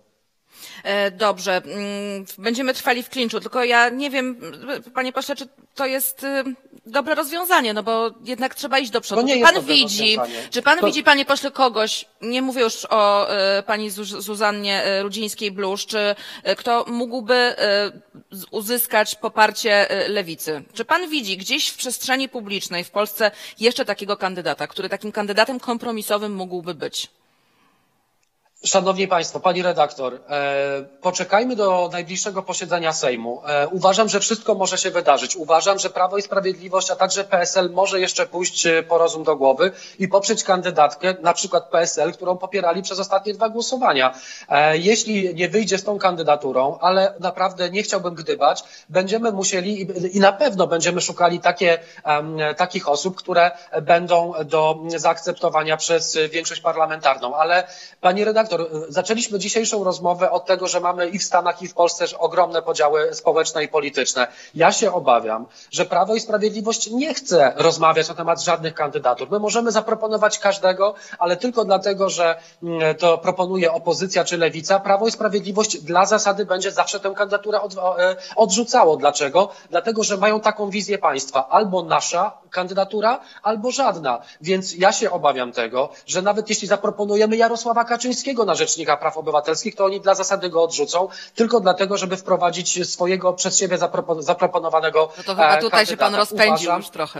Dobrze, będziemy trwali w klinczu, tylko ja nie wiem, panie pośle, czy to jest dobre rozwiązanie, no bo jednak trzeba iść do przodu. Czy pan widzi, czy pan to... widzi, panie pośle, kogoś, nie mówię już o y, pani Zuzannie Rudzińskiej-Bluszcz, czy y, kto mógłby y, uzyskać poparcie y, lewicy? Czy pan widzi gdzieś w przestrzeni publicznej w Polsce jeszcze takiego kandydata, który takim kandydatem kompromisowym mógłby być? Szanowni Państwo, Pani redaktor, e, poczekajmy do najbliższego posiedzenia Sejmu. E, uważam, że wszystko może się wydarzyć. Uważam, że Prawo i Sprawiedliwość, a także P S L może jeszcze pójść po rozum do głowy i poprzeć kandydatkę, na przykład P S L, którą popierali przez ostatnie dwa głosowania. E, jeśli nie wyjdzie z tą kandydaturą, ale naprawdę nie chciałbym gdybać, będziemy musieli i, i na pewno będziemy szukali takie, um, takich osób, które będą do zaakceptowania przez większość parlamentarną. Ale Pani redaktor, zaczęliśmy dzisiejszą rozmowę od tego, że mamy i w Stanach, i w Polsce ogromne podziały społeczne i polityczne. Ja się obawiam, że Prawo i Sprawiedliwość nie chce rozmawiać na temat żadnych kandydatur. My możemy zaproponować każdego, ale tylko dlatego, że to proponuje opozycja czy lewica, Prawo i Sprawiedliwość dla zasady będzie zawsze tę kandydaturę od, odrzucało. Dlaczego? Dlatego, że mają taką wizję państwa. Albo nasza kandydatura, albo żadna. Więc ja się obawiam tego, że nawet jeśli zaproponujemy Jarosława Kaczyńskiego na rzecznika praw obywatelskich, to oni dla zasady go odrzucą, tylko dlatego, żeby wprowadzić swojego przez siebie zapropon zaproponowanego No to chyba tutaj kandydata. się pan rozpędził Uważam, już trochę.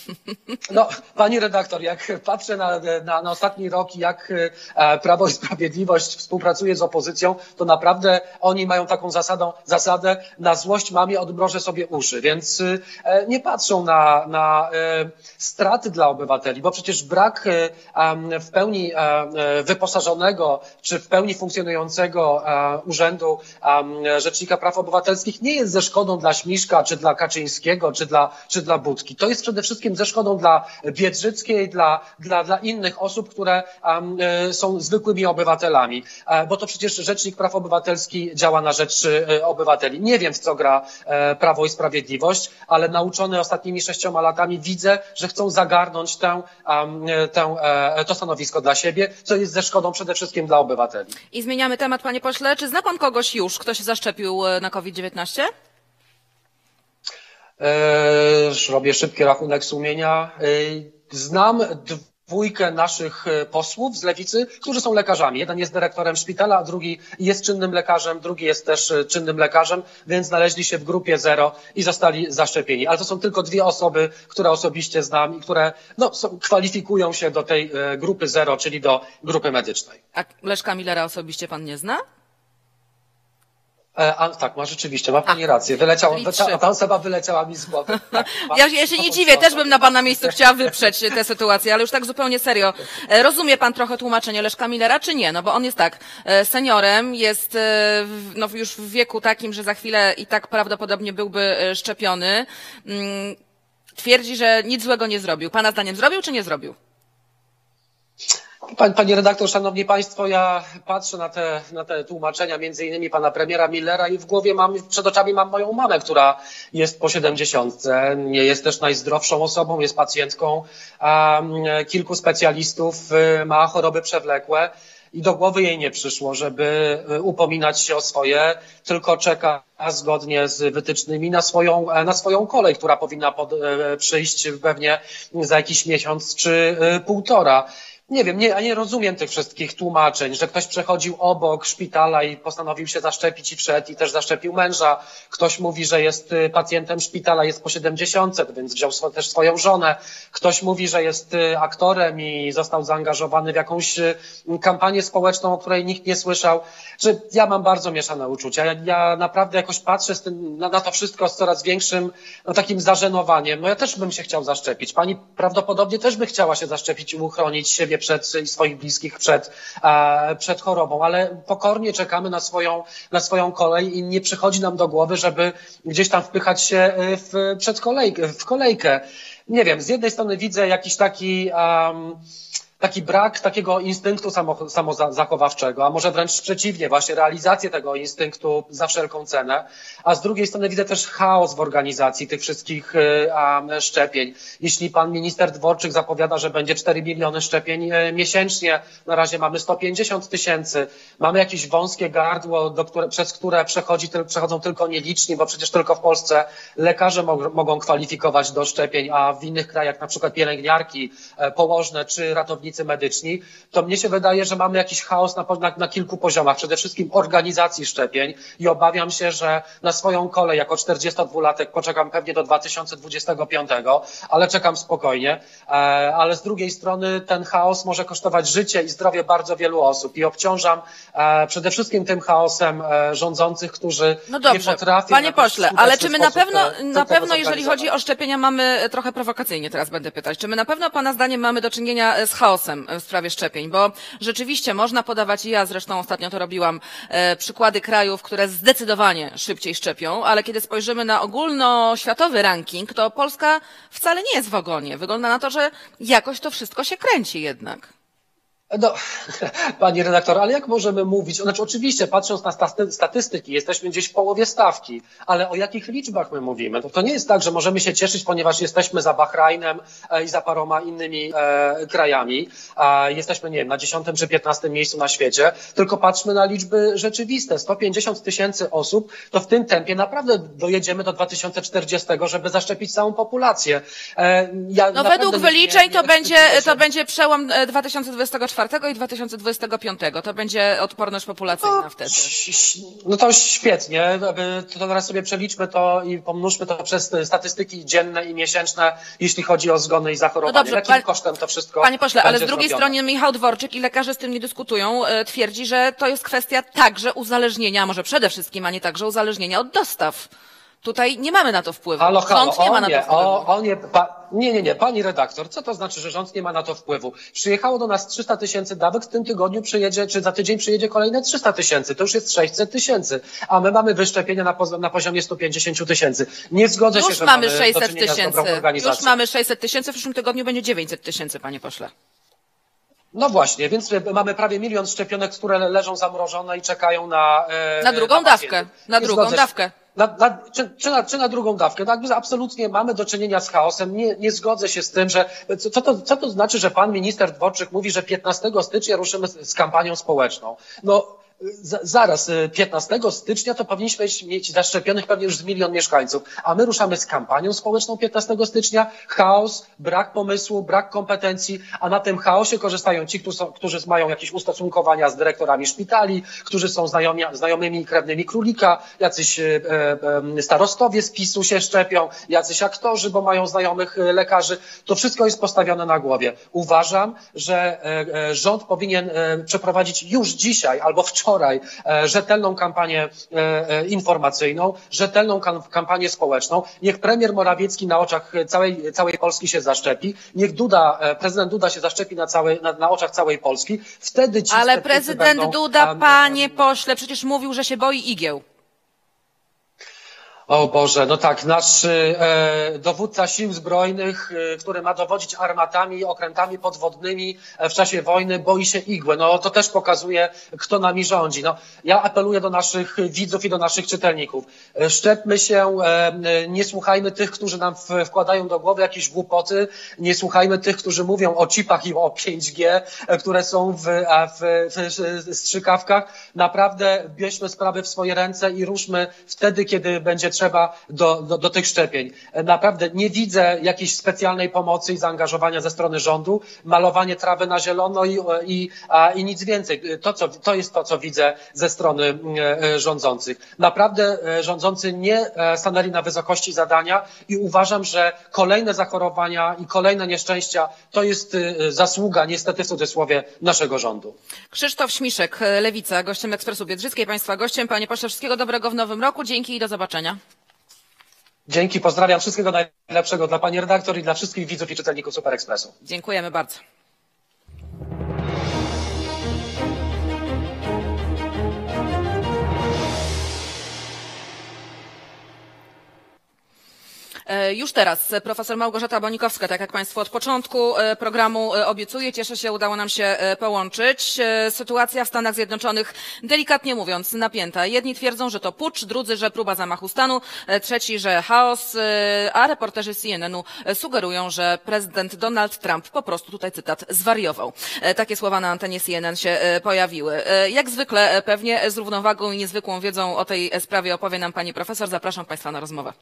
No, pani redaktor, jak patrzę na, na, na ostatni rok, jak Prawo i Sprawiedliwość współpracuje z opozycją, to naprawdę oni mają taką zasadą, zasadę, na złość mamie odmrożę sobie uszy, więc nie patrzą na, na straty dla obywateli, bo przecież brak w pełni wyposażonego czy w pełni funkcjonującego Urzędu Rzecznika Praw Obywatelskich nie jest ze szkodą dla Śmiszka, czy dla Kaczyńskiego, czy dla, czy dla Budki. To jest przede wszystkim ze szkodą dla Biedrzyckiej, dla, dla, dla innych osób, które są zwykłymi obywatelami, bo to przecież Rzecznik Praw Obywatelskich działa na rzecz obywateli. Nie wiem, w co gra Prawo i Sprawiedliwość, ale nauczony ostatnimi sześcioma latami widzę, że chcą zagarnąć tę, tę, to stanowisko dla siebie, co jest ze szkodą przede wszystkim dla obywateli. I zmieniamy temat, panie pośle. Czy zna pan kogoś już, kto się zaszczepił na COVID dziewiętnaście? Eee, robię szybki rachunek sumienia. Eee, znam dwójkę naszych posłów z Lewicy, którzy są lekarzami. Jeden jest dyrektorem szpitala, a drugi jest czynnym lekarzem, drugi jest też czynnym lekarzem, więc znaleźli się w grupie zero i zostali zaszczepieni. Ale to są tylko dwie osoby, które osobiście znam i które no, są, kwalifikują się do tej grupy zero, czyli do grupy medycznej. A Leszka Millera osobiście pan nie zna? E, a, tak, ma rzeczywiście, ma pani rację. Wyleciała, a ta osoba wyleciała mi z głowy. Tak, ma, ja, ja się nie dziwię, też bym na pana miejscu chciała wyprzeć tę sytuację, ale już tak zupełnie serio. Rozumie pan trochę tłumaczenie Leszka Millera, czy nie? No bo on jest tak, seniorem, jest no, już w wieku takim, że za chwilę i tak prawdopodobnie byłby szczepiony. Twierdzi, że nic złego nie zrobił. Pana zdaniem zrobił, czy nie zrobił? Pani, pani redaktor, szanowni państwo, ja patrzę na te, na te tłumaczenia między innymi pana premiera Millera i w głowie mam, przed oczami mam moją mamę, która jest po siedemdziesiątce, nie jest też najzdrowszą osobą, jest pacjentką, a kilku specjalistów ma choroby przewlekłe i do głowy jej nie przyszło, żeby upominać się o swoje, tylko czeka zgodnie z wytycznymi na swoją, na swoją kolej, która powinna pod, przyjść pewnie za jakiś miesiąc czy półtora. Nie wiem, nie, ja nie rozumiem tych wszystkich tłumaczeń, że ktoś przechodził obok szpitala i postanowił się zaszczepić i wszedł i też zaszczepił męża. Ktoś mówi, że jest pacjentem szpitala, jest po siedemdziesiątce, więc wziął swo, też swoją żonę. Ktoś mówi, że jest aktorem i został zaangażowany w jakąś kampanię społeczną, o której nikt nie słyszał. Że ja mam bardzo mieszane uczucia. Ja, ja naprawdę jakoś patrzę z tym, na, na to wszystko z coraz większym no, takim zażenowaniem. No ja też bym się chciał zaszczepić. Pani prawdopodobnie też by chciała się zaszczepić i uchronić siebie przed i swoich bliskich przed, e, przed chorobą, ale pokornie czekamy na swoją, na swoją kolej i nie przychodzi nam do głowy, żeby gdzieś tam wpychać się w, przed kolejkę, w kolejkę. Nie wiem, z jednej strony widzę jakiś taki um, taki brak takiego instynktu samo, samozachowawczego, a może wręcz przeciwnie, właśnie realizację tego instynktu za wszelką cenę, a z drugiej strony widzę też chaos w organizacji tych wszystkich um, szczepień. Jeśli pan minister Dworczyk zapowiada, że będzie cztery miliony szczepień e, miesięcznie, na razie mamy sto pięćdziesiąt tysięcy, mamy jakieś wąskie gardło, do które, przez które przechodzi, przechodzą tylko nieliczni, bo przecież tylko w Polsce lekarze mo mogą kwalifikować do szczepień, a w innych krajach na przykład pielęgniarki, e, położne czy ratownicy pracownicy medyczni, to mnie się wydaje, że mamy jakiś chaos na, na, na kilku poziomach. Przede wszystkim organizacji szczepień i obawiam się, że na swoją kolej jako czterdziestodwulatek poczekam pewnie do dwa tysiące dwudziestego piątego, ale czekam spokojnie. Ale z drugiej strony ten chaos może kosztować życie i zdrowie bardzo wielu osób i obciążam przede wszystkim tym chaosem rządzących, którzy no dobrze, nie potrafią... Panie pośle, ale czy my na pewno, na pewno, jeżeli zorganizować. chodzi o szczepienia, mamy, trochę prowokacyjnie teraz będę pytać, czy my na pewno Pana zdaniem mamy do czynienia z chaosem w sprawie szczepień, bo rzeczywiście można podawać, i ja zresztą ostatnio to robiłam, e, przykłady krajów, które zdecydowanie szybciej szczepią, ale kiedy spojrzymy na ogólnoświatowy ranking, to Polska wcale nie jest w ogonie. Wygląda na to, że jakoś to wszystko się kręci jednak. No, pani redaktor, ale jak możemy mówić? Znaczy, oczywiście, patrząc na statystyki, jesteśmy gdzieś w połowie stawki, ale o jakich liczbach my mówimy? To, to nie jest tak, że możemy się cieszyć, ponieważ jesteśmy za Bahrajnem i za paroma innymi e, krajami, a jesteśmy, nie wiem, na dziesiątym czy piętnastym miejscu na świecie, tylko patrzmy na liczby rzeczywiste. sto pięćdziesiąt tysięcy osób, to w tym tempie naprawdę dojedziemy do dwa tysiące czterdziestego, żeby zaszczepić całą populację. E, ja no według wyliczeń nie, nie to będzie, to będzie przełom dwa tysiące dwudziestego czwartego i dwa tysiące dwudziestego piątego. To będzie odporność populacyjna no, wtedy. No to świetnie. To teraz sobie przeliczmy to i pomnóżmy to przez statystyki dzienne i miesięczne, jeśli chodzi o zgony i zachorowania. No dobrze, Jakim pan, kosztem to wszystko Panie pośle, ale z drugiej zrobione? strony Michał Dworczyk i lekarze z tym nie dyskutują, e, twierdzi, że to jest kwestia także uzależnienia, może przede wszystkim, a nie także uzależnienia od dostaw. Tutaj nie mamy na to wpływu. Halo, halo, Rząd nie o ma na nie, to wpływu. O, o nie, pa, nie, nie, nie, pani redaktor, co to znaczy, że rząd nie ma na to wpływu? Przyjechało do nas trzysta tysięcy dawek, w tym tygodniu przyjedzie, czy za tydzień przyjedzie kolejne trzysta tysięcy, to już jest sześćset tysięcy, a my mamy wyszczepienia na, na poziomie sto pięćdziesiąt tysięcy. Nie zgodzę Już się, że mamy mamy sześćset do czynienia z dobrą tysięcy. organizacją. Już mamy sześćset tysięcy, w przyszłym tygodniu będzie dziewięćset tysięcy, panie pośle. No właśnie, więc mamy prawie milion szczepionek, które leżą zamrożone i czekają na... E, na drugą na dawkę, na Nie drugą zgodzę się. dawkę. Na, na, czy, czy, na, czy na drugą dawkę. Tak, absolutnie mamy do czynienia z chaosem. Nie, nie zgodzę się z tym, że co to, co to znaczy, że pan minister Dworczyk mówi, że piętnastego stycznia ruszymy z, z kampanią społeczną. No zaraz, piętnastego stycznia to powinniśmy mieć zaszczepionych pewnie już z milion mieszkańców, a my ruszamy z kampanią społeczną piętnastego stycznia. Chaos, brak pomysłu, brak kompetencji, a na tym chaosie korzystają ci, którzy, są, którzy mają jakieś ustosunkowania z dyrektorami szpitali, którzy są znajomi, znajomymi i krewnymi królika, jacyś e, e, starostowie z PiSu się szczepią, jacyś aktorzy, bo mają znajomych lekarzy. To wszystko jest postawione na głowie. Uważam, że e, rząd powinien e, przeprowadzić już dzisiaj albo wczoraj wczoraj rzetelną kampanię informacyjną, rzetelną kampanię społeczną. Niech premier Morawiecki na oczach całej, całej Polski się zaszczepi. Niech Duda, prezydent Duda się zaszczepi na, całej, na, na oczach całej Polski. Wtedy ci Ale prezydent będą, Duda, um, panie pośle, przecież mówił, że się boi igieł. O Boże, no tak, nasz e, dowódca sił zbrojnych, e, który ma dowodzić armatami, okrętami podwodnymi w czasie wojny, boi się igły. No to też pokazuje, kto nami rządzi. No, ja apeluję do naszych widzów i do naszych czytelników. E, szczepmy się, e, nie słuchajmy tych, którzy nam w, wkładają do głowy jakieś głupoty, nie słuchajmy tych, którzy mówią o chipach i o pięć G, e, które są w, w, w, w strzykawkach. Naprawdę bierzmy sprawy w swoje ręce i ruszmy wtedy, kiedy będzie trzeba do, do, do tych szczepień. Naprawdę nie widzę jakiejś specjalnej pomocy i zaangażowania ze strony rządu. Malowanie trawy na zielono i, i, a, i nic więcej. To, co, to jest to, co widzę ze strony rządzących. Naprawdę rządzący nie stanęli na wysokości zadania i uważam, że kolejne zachorowania i kolejne nieszczęścia to jest zasługa, niestety w cudzysłowie, naszego rządu. Krzysztof Śmiszek, Lewica, gościem Ekspresu Biedrzyckiej, Państwa gościem. Panie pośle, wszystkiego dobrego w nowym roku. Dzięki i do zobaczenia. Dzięki, pozdrawiam, wszystkiego najlepszego dla pani redaktor i dla wszystkich widzów i czytelników Super Ekspresu. Dziękujemy bardzo. Już teraz profesor Małgorzata Bonikowska, tak jak Państwo od początku programu obiecuję, cieszę się, udało nam się połączyć. Sytuacja w Stanach Zjednoczonych, delikatnie mówiąc, napięta. Jedni twierdzą, że to pucz, drudzy, że próba zamachu stanu, trzeci, że chaos, a reporterzy C N N u sugerują, że prezydent Donald Trump po prostu, tutaj cytat, zwariował. Takie słowa na antenie C N N się pojawiły. Jak zwykle pewnie z równowagą i niezwykłą wiedzą o tej sprawie opowie nam pani profesor. Zapraszam Państwa na rozmowę.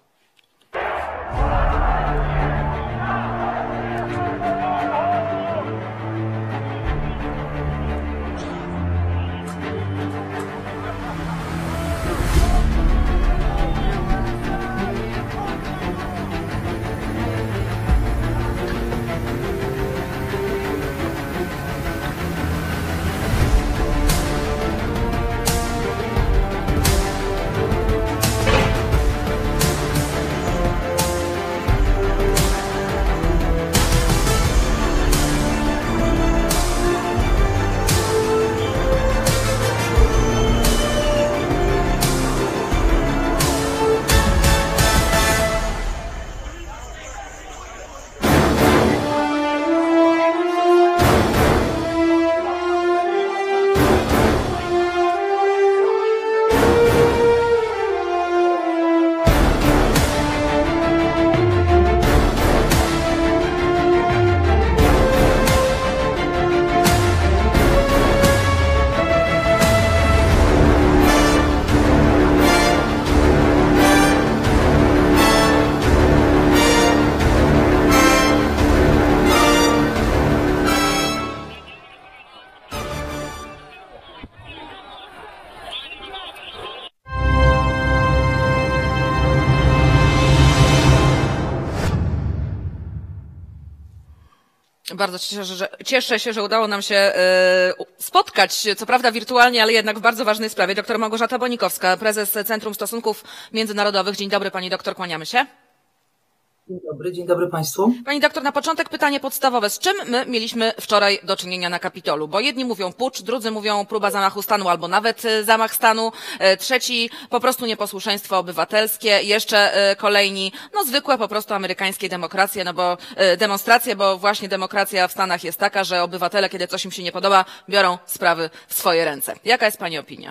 Bardzo cieszę, że, cieszę się, że udało nam się y, spotkać, co prawda wirtualnie, ale jednak w bardzo ważnej sprawie. Doktor Małgorzata Bonikowska, prezes Centrum Stosunków Międzynarodowych. Dzień dobry pani doktor, kłaniamy się. Dzień dobry, dzień dobry Państwu. Pani doktor, na początek pytanie podstawowe. Z czym my mieliśmy wczoraj do czynienia na Kapitolu? Bo jedni mówią pucz, drudzy mówią próba zamachu stanu albo nawet zamach stanu, trzeci po prostu nieposłuszeństwo obywatelskie, jeszcze kolejni, no zwykłe po prostu amerykańskie demokracje, no bo demonstracje, bo właśnie demokracja w Stanach jest taka, że obywatele, kiedy coś im się nie podoba, biorą sprawy w swoje ręce. Jaka jest pani opinia?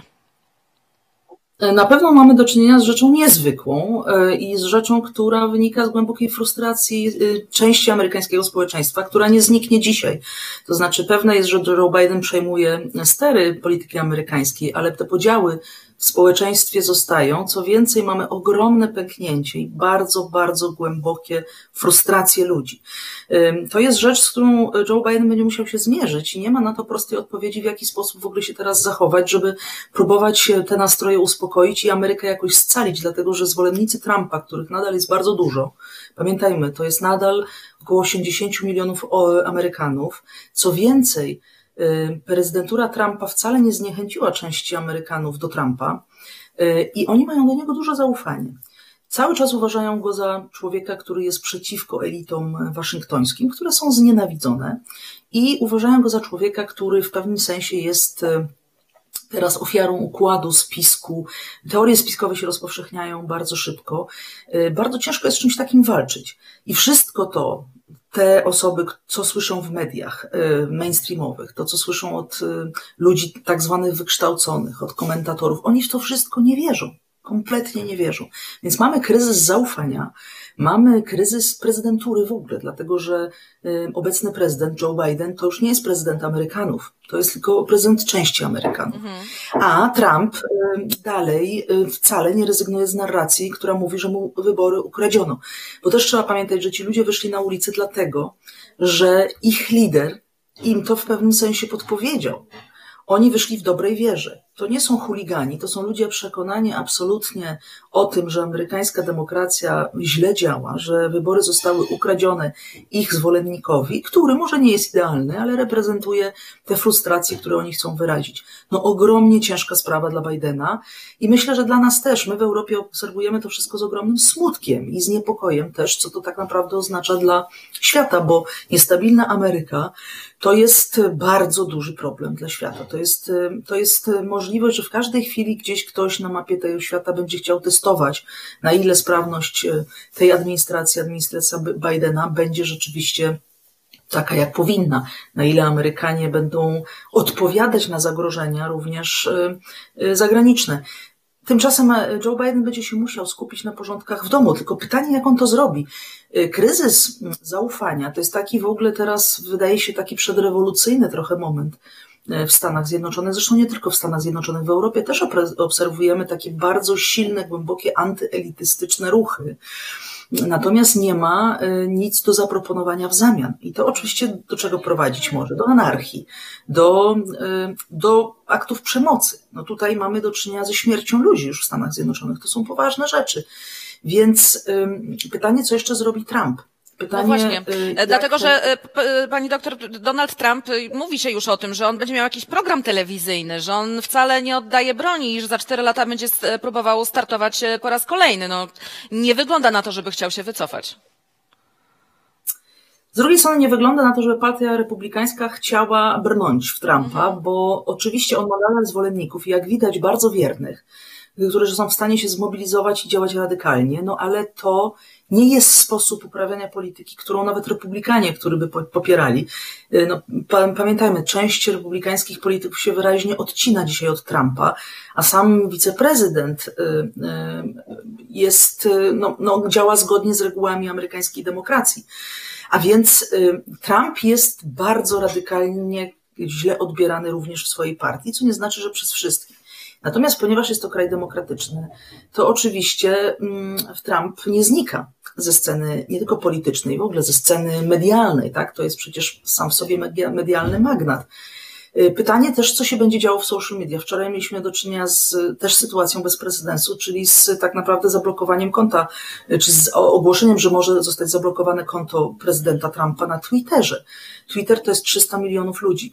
Na pewno mamy do czynienia z rzeczą niezwykłą i z rzeczą, która wynika z głębokiej frustracji części amerykańskiego społeczeństwa, która nie zniknie dzisiaj. To znaczy pewne jest, że Joe Biden przejmuje stery polityki amerykańskiej, ale te podziały w społeczeństwie zostają. Co więcej, mamy ogromne pęknięcie i bardzo, bardzo głębokie frustracje ludzi. To jest rzecz, z którą Joe Biden będzie musiał się zmierzyć i nie ma na to prostej odpowiedzi, w jaki sposób w ogóle się teraz zachować, żeby próbować te nastroje uspokoić i Amerykę jakoś scalić, dlatego że zwolennicy Trumpa, których nadal jest bardzo dużo, pamiętajmy, to jest nadal około osiemdziesiąt milionów Amerykanów. Co więcej, prezydentura Trumpa wcale nie zniechęciła części Amerykanów do Trumpa i oni mają do niego duże zaufanie. Cały czas uważają go za człowieka, który jest przeciwko elitom waszyngtońskim, które są znienawidzone, i uważają go za człowieka, który w pewnym sensie jest teraz ofiarą układu, spisku. Teorie spiskowe się rozpowszechniają bardzo szybko. Bardzo ciężko jest z czymś takim walczyć. I wszystko to, te osoby, co słyszą w mediach mainstreamowych, to co słyszą od ludzi tak zwanych wykształconych, od komentatorów, oni w to wszystko nie wierzą. Kompletnie nie wierzą. Więc mamy kryzys zaufania, mamy kryzys prezydentury w ogóle, dlatego że obecny prezydent Joe Biden to już nie jest prezydent Amerykanów, to jest tylko prezydent części Amerykanów. Mhm. A Trump dalej wcale nie rezygnuje z narracji, która mówi, że mu wybory ukradziono. Bo też trzeba pamiętać, że ci ludzie wyszli na ulicę dlatego, że ich lider im to w pewnym sensie podpowiedział. Oni wyszli w dobrej wierze. To nie są chuligani, to są ludzie przekonani absolutnie o tym, że amerykańska demokracja źle działa, że wybory zostały ukradzione ich zwolennikowi, który może nie jest idealny, ale reprezentuje te frustracje, które oni chcą wyrazić. No ogromnie ciężka sprawa dla Bidena i myślę, że dla nas też. My w Europie obserwujemy to wszystko z ogromnym smutkiem i z niepokojem też, co to tak naprawdę oznacza dla świata, bo niestabilna Ameryka to jest bardzo duży problem dla świata. To jest, to jest możliwość, że w każdej chwili gdzieś ktoś na mapie tego świata będzie chciał testować, na ile sprawność tej administracji, administracja Bidena będzie rzeczywiście taka, jak powinna, na ile Amerykanie będą odpowiadać na zagrożenia również zagraniczne. Tymczasem Joe Biden będzie się musiał skupić na porządkach w domu, tylko pytanie, jak on to zrobi. Kryzys zaufania to jest taki w ogóle teraz, wydaje się, taki przedrewolucyjny trochę moment w Stanach Zjednoczonych, zresztą nie tylko w Stanach Zjednoczonych, w Europie też obserwujemy takie bardzo silne, głębokie antyelitystyczne ruchy. Natomiast nie ma nic do zaproponowania w zamian. I to oczywiście do czego prowadzić może? Do anarchii, do, do aktów przemocy. No tutaj mamy do czynienia ze śmiercią ludzi już w Stanach Zjednoczonych. To są poważne rzeczy. Więc pytanie, co jeszcze zrobi Trump? Pytanie, no właśnie, jak... dlatego, że pani doktor, Donald Trump, mówi się już o tym, że on będzie miał jakiś program telewizyjny, że on wcale nie oddaje broni i że za cztery lata będzie próbował startować po raz kolejny. No, nie wygląda na to, żeby chciał się wycofać. Z drugiej strony nie wygląda na to, żeby partia republikańska chciała brnąć w Trumpa, mhm. bo oczywiście on ma nadal zwolenników i jak widać bardzo wiernych, którzy są w stanie się zmobilizować i działać radykalnie, no ale to nie jest sposób uprawiania polityki, którą nawet republikanie, którzy by popierali. No, pamiętajmy, część republikańskich polityków się wyraźnie odcina dzisiaj od Trumpa, a sam wiceprezydent jest, no, no, działa zgodnie z regułami amerykańskiej demokracji. A więc Trump jest bardzo radykalnie źle odbierany również w swojej partii, co nie znaczy, że przez wszystkich. Natomiast ponieważ jest to kraj demokratyczny, to oczywiście Trump nie znika ze sceny nie tylko politycznej, w ogóle ze sceny medialnej, tak? To jest przecież sam w sobie medialny magnat. Pytanie też, co się będzie działo w social media. Wczoraj mieliśmy do czynienia z też sytuacją bez precedensu, czyli z tak naprawdę zablokowaniem konta, czy z ogłoszeniem, że może zostać zablokowane konto prezydenta Trumpa na Twitterze. Twitter to jest trzysta milionów ludzi.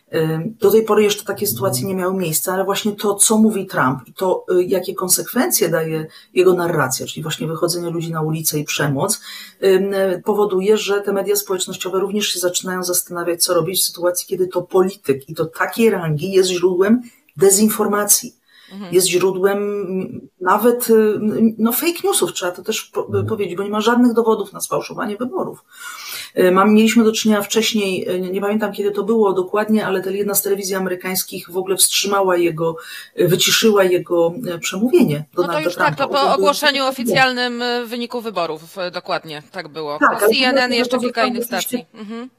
Do tej pory jeszcze takie sytuacje nie miały miejsca, ale właśnie to, co mówi Trump i to, jakie konsekwencje daje jego narracja, czyli właśnie wychodzenie ludzi na ulicę i przemoc, powoduje, że te media społecznościowe również się zaczynają zastanawiać, co robić w sytuacji, kiedy to polityk i to takiej rangi jest źródłem dezinformacji. Mhm. Jest źródłem nawet no, fake newsów, trzeba to też po- powiedzieć, bo nie ma żadnych dowodów na sfałszowanie wyborów. Mam, mieliśmy do czynienia wcześniej, nie, nie pamiętam kiedy to było dokładnie, ale ta jedna z telewizji amerykańskich w ogóle wstrzymała jego, wyciszyła jego przemówienie. No to już Trumpa. Tak, to po ogłoszeniu oficjalnym wyniku wyborów, dokładnie tak było. Tak, C N N i jeszcze kilka innych stacji. Mhm.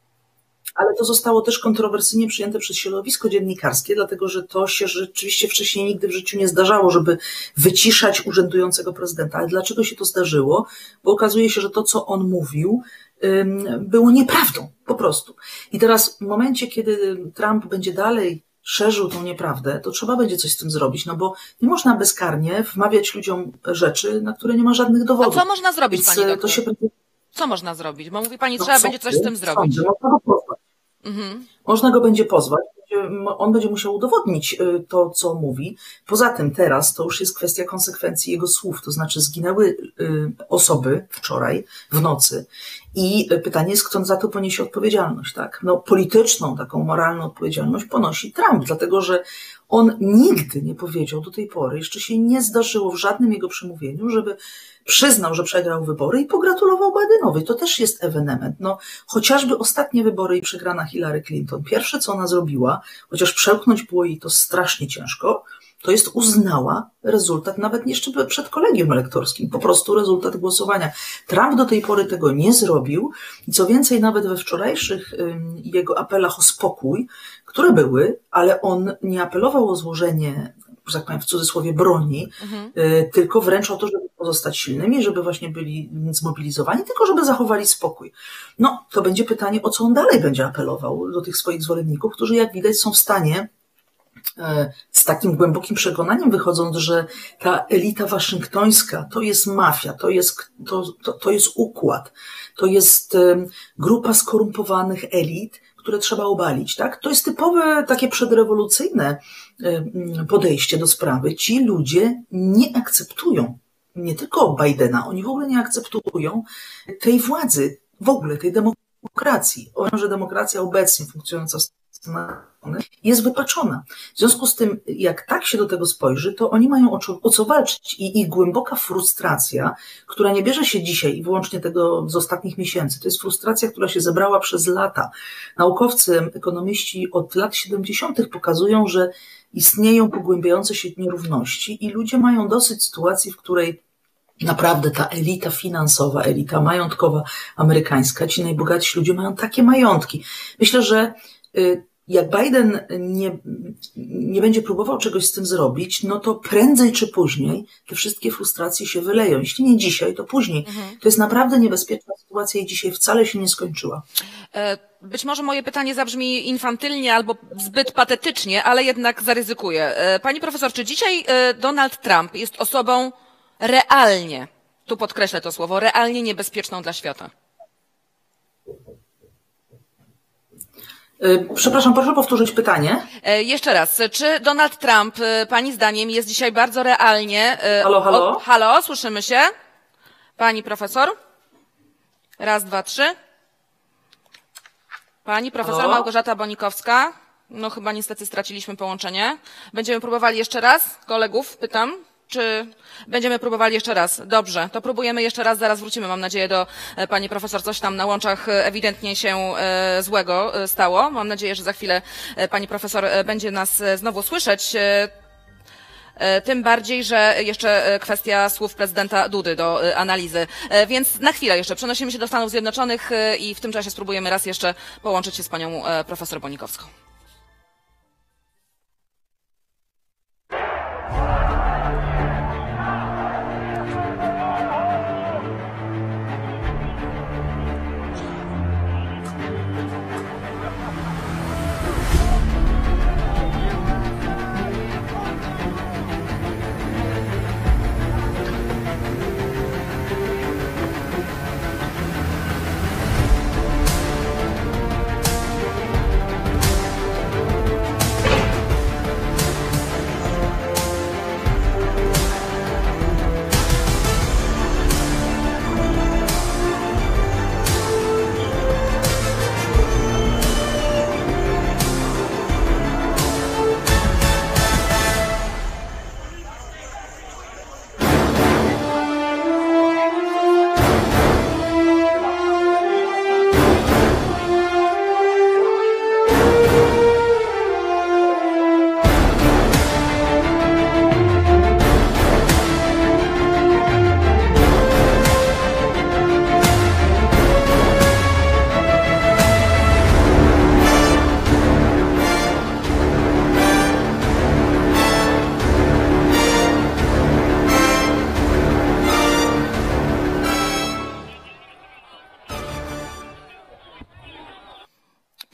Ale to zostało też kontrowersyjnie przyjęte przez środowisko dziennikarskie, dlatego że to się rzeczywiście wcześniej nigdy w życiu nie zdarzało, żeby wyciszać urzędującego prezydenta. Ale dlaczego się to zdarzyło? Bo okazuje się, że to, co on mówił, było nieprawdą, po prostu. I teraz w momencie, kiedy Trump będzie dalej szerzył tą nieprawdę, to trzeba będzie coś z tym zrobić, no bo nie można bezkarnie wmawiać ludziom rzeczy, na które nie ma żadnych dowodów. A co można zrobić, Więc pani doktor? to się będzie... Co można zrobić? Bo mówi pani, No, trzeba co? będzie coś z tym zrobić. Sądzę, można go pozwać. Mhm. Można go będzie pozwać, on będzie musiał udowodnić to, co mówi. Poza tym teraz to już jest kwestia konsekwencji jego słów, to znaczy zginęły osoby wczoraj w nocy i pytanie jest, kto za to poniesie odpowiedzialność, tak? No polityczną, taką moralną odpowiedzialność ponosi Trump, dlatego że on nigdy nie powiedział do tej pory, jeszcze się nie zdarzyło w żadnym jego przemówieniu, żeby przyznał, że przegrał wybory i pogratulował Bidenowi. To też jest ewenement. No, chociażby ostatnie wybory i przegrana Hillary Clinton. Pierwsze, co ona zrobiła, chociaż przełknąć było jej to strasznie ciężko, to jest uznała rezultat, nawet jeszcze przed kolegium elektorskim, po prostu rezultat głosowania. Trump do tej pory tego nie zrobił i co więcej, nawet we wczorajszych jego apelach o spokój, które były, ale on nie apelował o złożenie, że tak powiem w cudzysłowie, broni, mhm. tylko wręcz o to, żeby pozostać silnymi, żeby właśnie byli zmobilizowani, tylko żeby zachowali spokój. No, to będzie pytanie, o co on dalej będzie apelował do tych swoich zwolenników, którzy jak widać są w stanie z takim głębokim przekonaniem wychodząc, że ta elita waszyngtońska to jest mafia, to jest, to, to, to jest układ, to jest grupa skorumpowanych elit, które trzeba obalić, tak? To jest typowe takie przedrewolucyjne podejście do sprawy. Ci ludzie nie akceptują nie tylko Bidena, oni w ogóle nie akceptują tej władzy, w ogóle tej demokracji. Uważam, że demokracja obecnie funkcjonująca w Stanach jest wypaczona. W związku z tym, jak tak się do tego spojrzy, to oni mają o co, o co walczyć i ich głęboka frustracja, która nie bierze się dzisiaj i wyłącznie tego z ostatnich miesięcy, to jest frustracja, która się zebrała przez lata. Naukowcy, ekonomiści od lat siedemdziesiątych pokazują, że istnieją pogłębiające się nierówności i ludzie mają dosyć sytuacji, w której naprawdę ta elita finansowa, elita majątkowa amerykańska, ci najbogatsi ludzie mają takie majątki. Myślę, że jak Biden nie, nie będzie próbował czegoś z tym zrobić, no to prędzej czy później te wszystkie frustracje się wyleją. Jeśli nie dzisiaj, to później. Mhm. To jest naprawdę niebezpieczna sytuacja i dzisiaj wcale się nie skończyła. Być może moje pytanie zabrzmi infantylnie albo zbyt patetycznie, ale jednak zaryzykuję. Pani profesor, czy dzisiaj Donald Trump jest osobą realnie, tu podkreślę to słowo, realnie niebezpieczną dla świata? Przepraszam, proszę powtórzyć pytanie. Jeszcze raz. Czy Donald Trump, pani zdaniem, jest dzisiaj bardzo realnie... Halo, halo? O, halo, słyszymy się? Pani profesor? Raz, dwa, trzy. Pani profesor halo? Małgorzata Bonikowska. No chyba niestety straciliśmy połączenie. Będziemy próbowali jeszcze raz? Kolegów pytam. Czy będziemy próbowali jeszcze raz? Dobrze, to próbujemy jeszcze raz, zaraz wrócimy, mam nadzieję, do pani profesor. Coś tam na łączach ewidentnie się złego stało. Mam nadzieję, że za chwilę pani profesor będzie nas znowu słyszeć. Tym bardziej, że jeszcze kwestia słów prezydenta Dudy do analizy. Więc na chwilę jeszcze przenosimy się do Stanów Zjednoczonych i w tym czasie spróbujemy raz jeszcze połączyć się z panią profesor Bonikowską.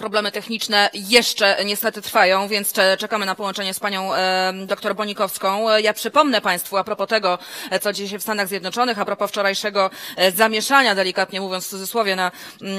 problemy techniczne jeszcze niestety trwają, więc czekamy na połączenie z panią dr Bonikowską. Ja przypomnę państwu a propos tego, co dzieje się w Stanach Zjednoczonych, a propos wczorajszego zamieszania, delikatnie mówiąc w cudzysłowie, na,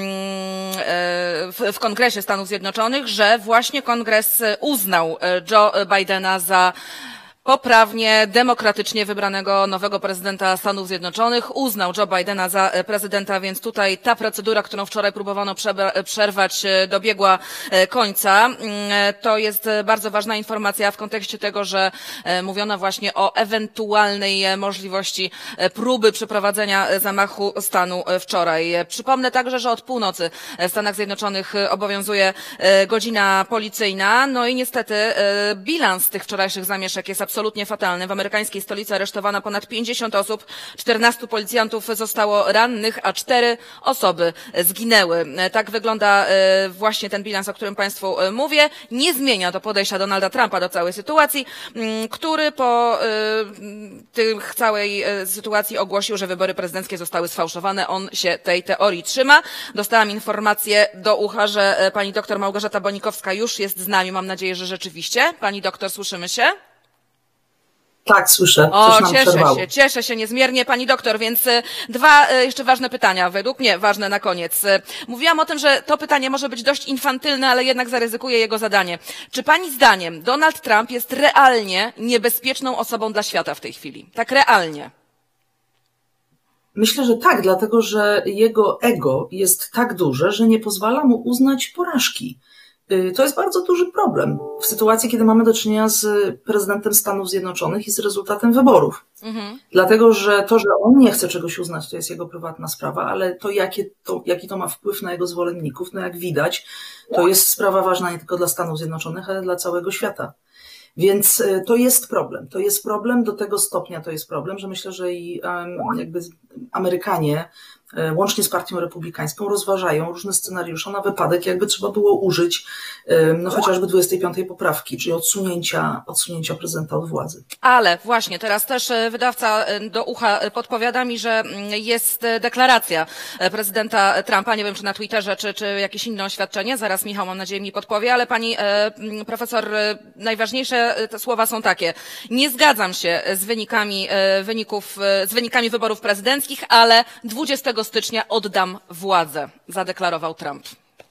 w, w Kongresie Stanów Zjednoczonych, że właśnie Kongres uznał Joe Bidena za poprawnie, demokratycznie wybranego nowego prezydenta Stanów Zjednoczonych. Uznał Joe Bidena za prezydenta, więc tutaj ta procedura, którą wczoraj próbowano przerwać, dobiegła końca. To jest bardzo ważna informacja w kontekście tego, że mówiono właśnie o ewentualnej możliwości próby przeprowadzenia zamachu stanu wczoraj. Przypomnę także, że od północy w Stanach Zjednoczonych obowiązuje godzina policyjna, no i niestety bilans tych wczorajszych zamieszek jest absolutnie absolutnie fatalny. W amerykańskiej stolicy aresztowano ponad pięćdziesiąt osób, czternastu policjantów zostało rannych, a cztery osoby zginęły. Tak wygląda właśnie ten bilans, o którym państwu mówię. Nie zmienia to podejścia Donalda Trumpa do całej sytuacji, który po tych całej sytuacji ogłosił, że wybory prezydenckie zostały sfałszowane. On się tej teorii trzyma. Dostałam informację do ucha, że pani doktor Małgorzata Bonikowska już jest z nami. Mam nadzieję, że rzeczywiście. Pani doktor, słyszymy się? Tak, słyszę. O, Coś nam cieszę przerwało. się, cieszę się niezmiernie, pani doktor, więc dwa jeszcze ważne pytania, według mnie ważne na koniec. Mówiłam o tym, że to pytanie może być dość infantylne, ale jednak zaryzykuję jego zadanie. Czy pani zdaniem Donald Trump jest realnie niebezpieczną osobą dla świata w tej chwili? Tak realnie. Myślę, że tak, dlatego że jego ego jest tak duże, że nie pozwala mu uznać porażki. To jest bardzo duży problem w sytuacji, kiedy mamy do czynienia z prezydentem Stanów Zjednoczonych i z rezultatem wyborów. Mhm. Dlatego, że to, że on nie chce czegoś uznać, to jest jego prywatna sprawa, ale to, jakie to, jaki to ma wpływ na jego zwolenników, no jak widać, to jest sprawa ważna nie tylko dla Stanów Zjednoczonych, ale dla całego świata. Więc to jest problem. To jest problem, do tego stopnia to jest problem, że myślę, że i jakby Amerykanie, łącznie z Partią Republikańską, rozważają różne scenariusze na wypadek, jakby trzeba było użyć no chociażby dwudziestej piątej poprawki, czyli odsunięcia, odsunięcia prezydenta od władzy. Ale właśnie, teraz też wydawca do ucha podpowiada mi, że jest deklaracja prezydenta Trumpa, nie wiem czy na Twitterze, czy, czy jakieś inne oświadczenie, zaraz Michał, mam nadzieję, mi podpowie, ale pani profesor, najważniejsze te słowa są takie: nie zgadzam się z wynikami wyników, z wynikami wyborów prezydenckich, ale dwudziestego stycznia oddam władzę, zadeklarował Trump.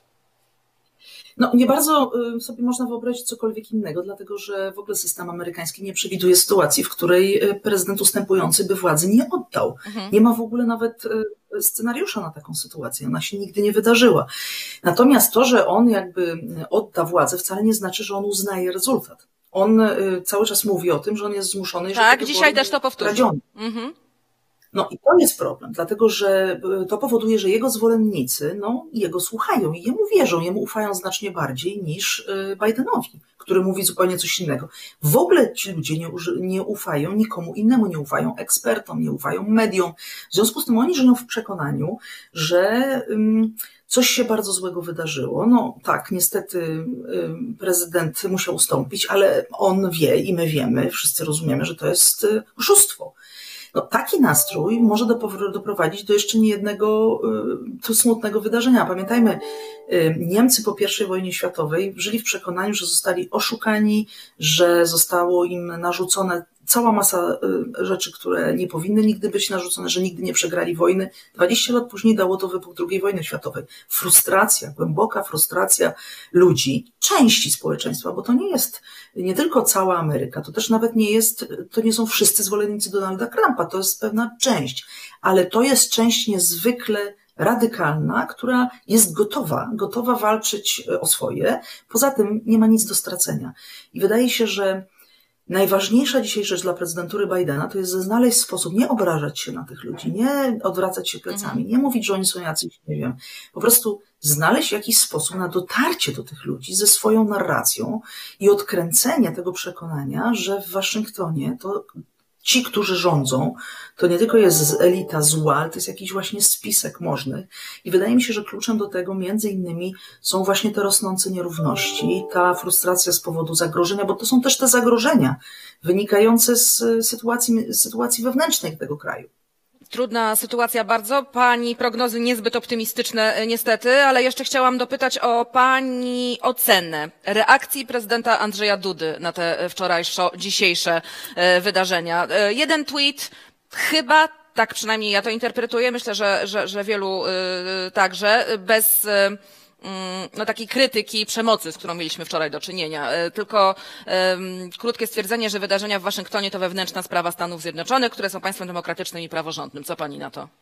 No, nie bardzo sobie można wyobrazić cokolwiek innego, dlatego że w ogóle system amerykański nie przewiduje sytuacji, w której prezydent ustępujący by władzy nie oddał. Mhm. Nie ma w ogóle nawet scenariusza na taką sytuację. Ona się nigdy nie wydarzyła. Natomiast to, że on jakby odda władzę, wcale nie znaczy, że on uznaje rezultat. On cały czas mówi o tym, że on jest zmuszony. Tak, dzisiaj też to powtórzę. Mhm. No i to jest problem, dlatego że to powoduje, że jego zwolennicy, no, jego słuchają i jemu wierzą, jemu ufają znacznie bardziej niż Bidenowi, który mówi zupełnie coś innego. W ogóle ci ludzie nie, nie ufają nikomu innemu, nie ufają ekspertom, nie ufają mediom. W związku z tym oni żyją w przekonaniu, że um, coś się bardzo złego wydarzyło. No tak, niestety um, prezydent musiał ustąpić, ale on wie i my wiemy, wszyscy rozumiemy, że to jest oszustwo. No, taki nastrój może doprowadzić do jeszcze niejednego y, smutnego wydarzenia. Pamiętajmy, y, Niemcy po pierwszej wojnie światowej żyli w przekonaniu, że zostali oszukani, że zostało im narzucone cała masa y, rzeczy, które nie powinny nigdy być narzucone, że nigdy nie przegrali wojny. dwadzieścia lat później dało to wybuch drugiej wojny światowej. Frustracja, głęboka frustracja ludzi, części społeczeństwa, bo to nie jest nie tylko cała Ameryka, to też nawet nie jest, to nie są wszyscy zwolennicy Donalda Trumpa, to jest pewna część, ale to jest część niezwykle radykalna, która jest gotowa, gotowa walczyć o swoje. Poza tym nie ma nic do stracenia. I wydaje się, że najważniejsza dzisiaj rzecz dla prezydentury Bidena to jest znaleźć sposób, nie obrażać się na tych ludzi, nie odwracać się plecami, nie mówić, że oni są jacyś, nie wiem, po prostu znaleźć jakiś sposób na dotarcie do tych ludzi ze swoją narracją i odkręcenie tego przekonania, że w Waszyngtonie to ci, którzy rządzą, to nie tylko jest elita zła, ale to jest jakiś właśnie spisek możnych. I wydaje mi się, że kluczem do tego między innymi są właśnie te rosnące nierówności, ta frustracja z powodu zagrożenia, bo to są też te zagrożenia wynikające z sytuacji, z sytuacji wewnętrznej tego kraju. Trudna sytuacja bardzo. Pani prognozy niezbyt optymistyczne niestety, ale jeszcze chciałam dopytać o Pani ocenę reakcji prezydenta Andrzeja Dudy na te wczorajsze, dzisiejsze wydarzenia. Jeden tweet, chyba, tak przynajmniej ja to interpretuję, myślę, że, że, że wielu także, bez no, takiej krytyki przemocy, z którą mieliśmy wczoraj do czynienia. Tylko um, krótkie stwierdzenie, że wydarzenia w Waszyngtonie to wewnętrzna sprawa Stanów Zjednoczonych, które są państwem demokratycznym i praworządnym. Co Pani na to?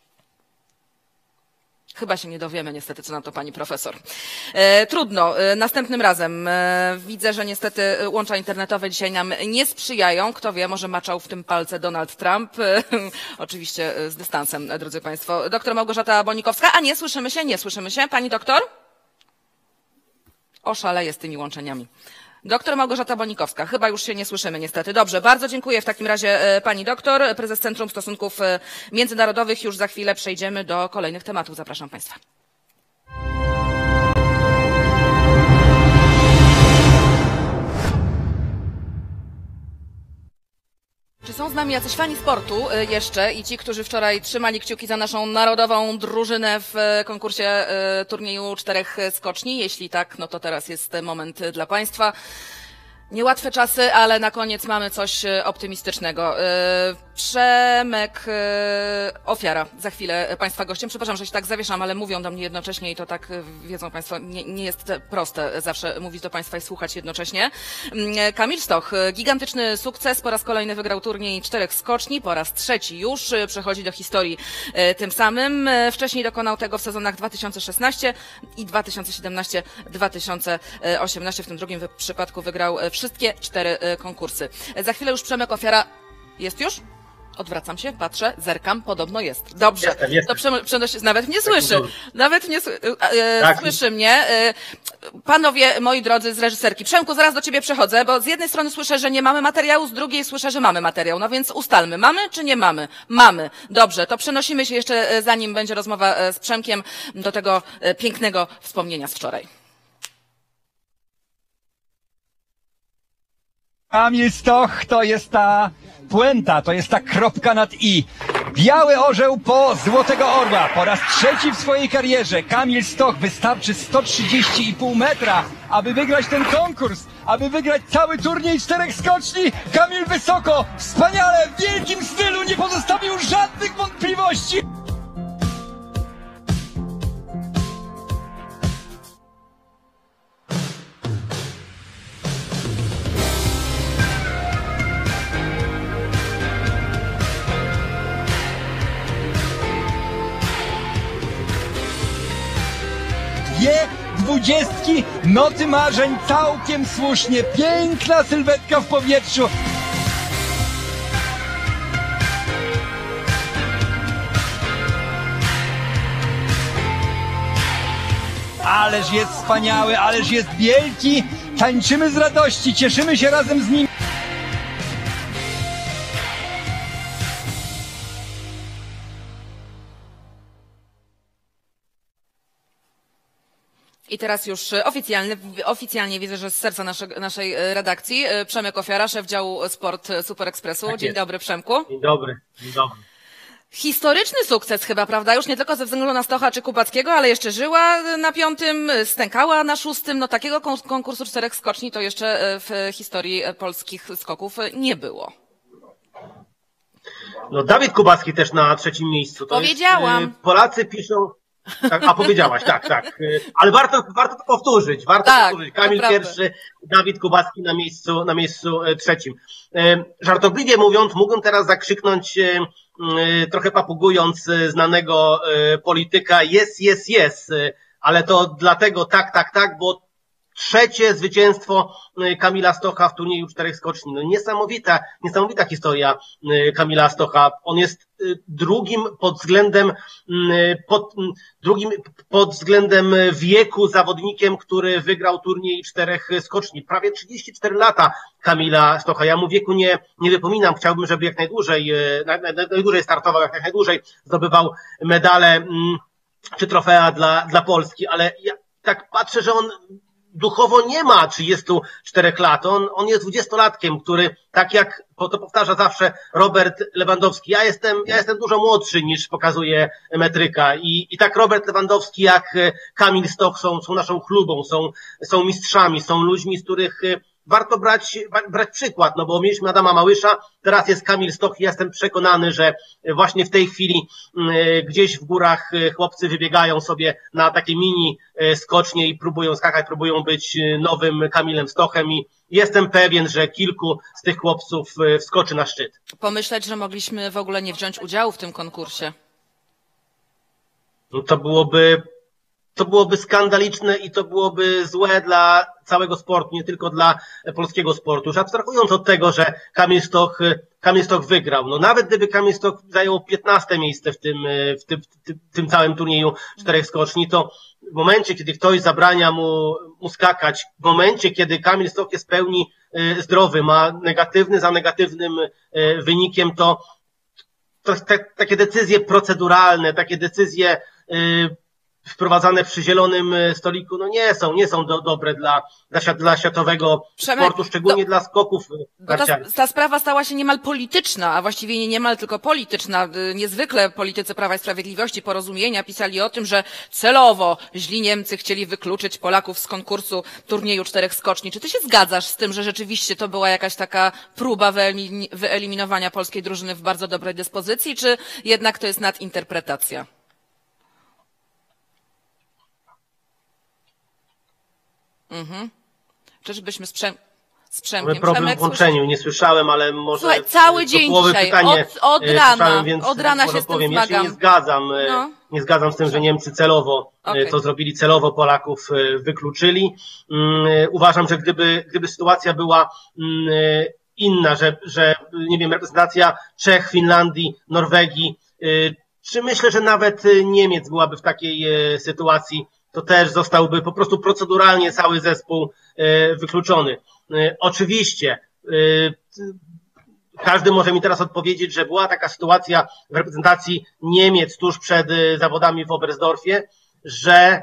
Chyba się nie dowiemy niestety, co na to Pani profesor. E, trudno. E, następnym razem. E, widzę, że niestety łącza internetowe dzisiaj nam nie sprzyjają. Kto wie, może maczał w tym palce Donald Trump. E, oczywiście z dystansem, drodzy Państwo. Doktor Małgorzata Bonikowska. A nie, słyszymy się, nie słyszymy się. Pani doktor? Oszaleję z tymi łączeniami. Doktor Małgorzata Bonikowska. Chyba już się nie słyszymy niestety. Dobrze, bardzo dziękuję w takim razie Pani doktor, prezes Centrum Stosunków Międzynarodowych. Już za chwilę przejdziemy do kolejnych tematów. Zapraszam Państwa. Czy są z nami jacyś fani sportu jeszcze i ci, którzy wczoraj trzymali kciuki za naszą narodową drużynę w konkursie turnieju czterech skoczni? Jeśli tak, no to teraz jest moment dla Państwa. Niełatwe czasy, ale na koniec mamy coś optymistycznego. Przemek Ofiara, za chwilę Państwa gościem. Przepraszam, że się tak zawieszam, ale mówią do mnie jednocześnie i to tak, wiedzą Państwo, nie, nie jest proste zawsze mówić do Państwa i słuchać jednocześnie. Kamil Stoch, gigantyczny sukces, po raz kolejny wygrał turniej czterech skoczni, po raz trzeci już, przechodzi do historii tym samym. Wcześniej dokonał tego w sezonach dwa tysiące szesnaście i dwa tysiące siedemnaście dwa tysiące osiemnaście. W tym drugim przypadku wygrał wszystkie cztery konkursy. Za chwilę już Przemek Ofiara jest już? Odwracam się, patrzę, zerkam, podobno jest. Dobrze, jestem, jestem. to przenosi, nawet mnie słyszy, nawet mnie e, tak. słyszy mnie. E, panowie, moi drodzy z reżyserki, Przemku, zaraz do ciebie przechodzę, bo z jednej strony słyszę, że nie mamy materiału, z drugiej słyszę, że mamy materiał, no więc ustalmy, mamy czy nie mamy? Mamy. Dobrze, to przenosimy się jeszcze, zanim będzie rozmowa z Przemkiem, do tego pięknego wspomnienia z wczoraj. Kamil Stoch to jest ta puenta, to jest ta kropka nad i. Biały orzeł po Złotego Orła. Po raz trzeci w swojej karierze Kamil Stoch wystarczy sto trzydzieści i pół metra, aby wygrać ten konkurs, aby wygrać cały turniej czterech skoczni. Kamil wysoko, wspaniale, w wielkim stylu, nie pozostawił żadnych wątpliwości. Dwie dwudziestki, noty marzeń, całkiem słusznie, piękna sylwetka w powietrzu. Ależ jest wspaniały, ależ jest wielki, tańczymy z radości, cieszymy się razem z nim. I teraz już oficjalnie, oficjalnie widzę, że z serca nasze, naszej redakcji Przemek Ofiara, szef działu Sport Super Expressu. Tak Dzień jest. dobry, Przemku. Dzień dobry, dzień dobry. Historyczny sukces chyba, prawda? Już nie tylko ze względu na Stocha czy Kubackiego, ale jeszcze żyła na piątym, stękała na szóstym. No takiego konkursu czterech skoczni to jeszcze w historii polskich skoków nie było. No Dawid Kubacki też na trzecim miejscu. To Powiedziałam. Jest, Polacy piszą... Tak, a powiedziałaś, tak, tak. Ale warto, warto to powtórzyć, warto tak, powtórzyć. Kamil naprawdę. pierwszy, Dawid Kubacki na miejscu, na miejscu trzecim. Żartobliwie mówiąc, mógłbym teraz zakrzyknąć, trochę papugując znanego polityka, yes, yes, yes, ale to dlatego tak, tak, tak, bo trzecie zwycięstwo Kamila Stocha w turnieju czterech skoczni. No niesamowita, niesamowita historia Kamila Stocha. On jest drugim pod względem, pod, drugim pod względem wieku zawodnikiem, który wygrał turniej czterech skoczni. Prawie trzydzieści cztery lata Kamila Stocha. Ja mu wieku nie, nie wypominam. Chciałbym, żeby jak najdłużej, najdłużej startował, jak najdłużej zdobywał medale czy trofea dla, dla Polski, ale ja tak patrzę, że on duchowo nie ma trzydziestu czterech lat. On, on jest dwudziestolatkiem, który, tak jak to powtarza zawsze Robert Lewandowski, ja jestem, ja jestem dużo młodszy niż pokazuje metryka. I, i tak Robert Lewandowski jak Kamil Stoch są, są naszą chlubą, są, są mistrzami, są ludźmi, z których warto brać, brać przykład, no bo mieliśmy Adama Małysza, teraz jest Kamil Stoch i ja jestem przekonany, że właśnie w tej chwili gdzieś w górach chłopcy wybiegają sobie na takie mini skocznie i próbują skakać, próbują być nowym Kamilem Stochem i jestem pewien, że kilku z tych chłopców wskoczy na szczyt. Pomyśleć, że mogliśmy w ogóle nie wziąć udziału w tym konkursie. No to byłoby To byłoby skandaliczne i to byłoby złe dla całego sportu, nie tylko dla polskiego sportu. Już abstrahując od tego, że Kamil Stoch, Kamil Stoch wygrał. No nawet gdyby Kamil Stoch zajął piętnaste miejsce w tym, w tym, w tym, w tym całym turnieju czterech skoczni, to w momencie, kiedy ktoś zabrania mu, mu skakać, w momencie, kiedy Kamil Stoch jest w pełni zdrowy, ma negatywny za negatywnym wynikiem, to, to te, takie decyzje proceduralne, takie decyzje wprowadzane przy zielonym stoliku, no nie są, nie są do, dobre dla, dla, dla światowego Przemek, sportu, szczególnie to, dla skoków narciarskich. Ta, ta sprawa stała się niemal polityczna, a właściwie nie niemal tylko polityczna. Niezwykle politycy Prawa i Sprawiedliwości, Porozumienia pisali o tym, że celowo źli Niemcy chcieli wykluczyć Polaków z konkursu turnieju czterech skoczni. Czy ty się zgadzasz z tym, że rzeczywiście to była jakaś taka próba wyeliminowania polskiej drużyny w bardzo dobrej dyspozycji, czy jednak to jest nadinterpretacja? Mhm. Czyżbyśmy z, Przem z Przemkiem... Mamy problem Przemek, w łączeniu, nie słyszałem, ale może... Słuchaj, cały dzień dzisiaj, pytanie, od, od rana, więc od rana się z tym powiem. zmagam. Ja się nie zgadzam, no. nie zgadzam z tym, że Niemcy celowo okay. to zrobili, celowo Polaków wykluczyli. Uważam, że gdyby, gdyby sytuacja była inna, że, że nie wiem, reprezentacja Czech, Finlandii, Norwegii, czy myślę, że nawet Niemiec byłaby w takiej sytuacji, to też zostałby po prostu proceduralnie cały zespół wykluczony. Oczywiście każdy może mi teraz odpowiedzieć, że była taka sytuacja w reprezentacji Niemiec tuż przed zawodami w Oberstdorfie, że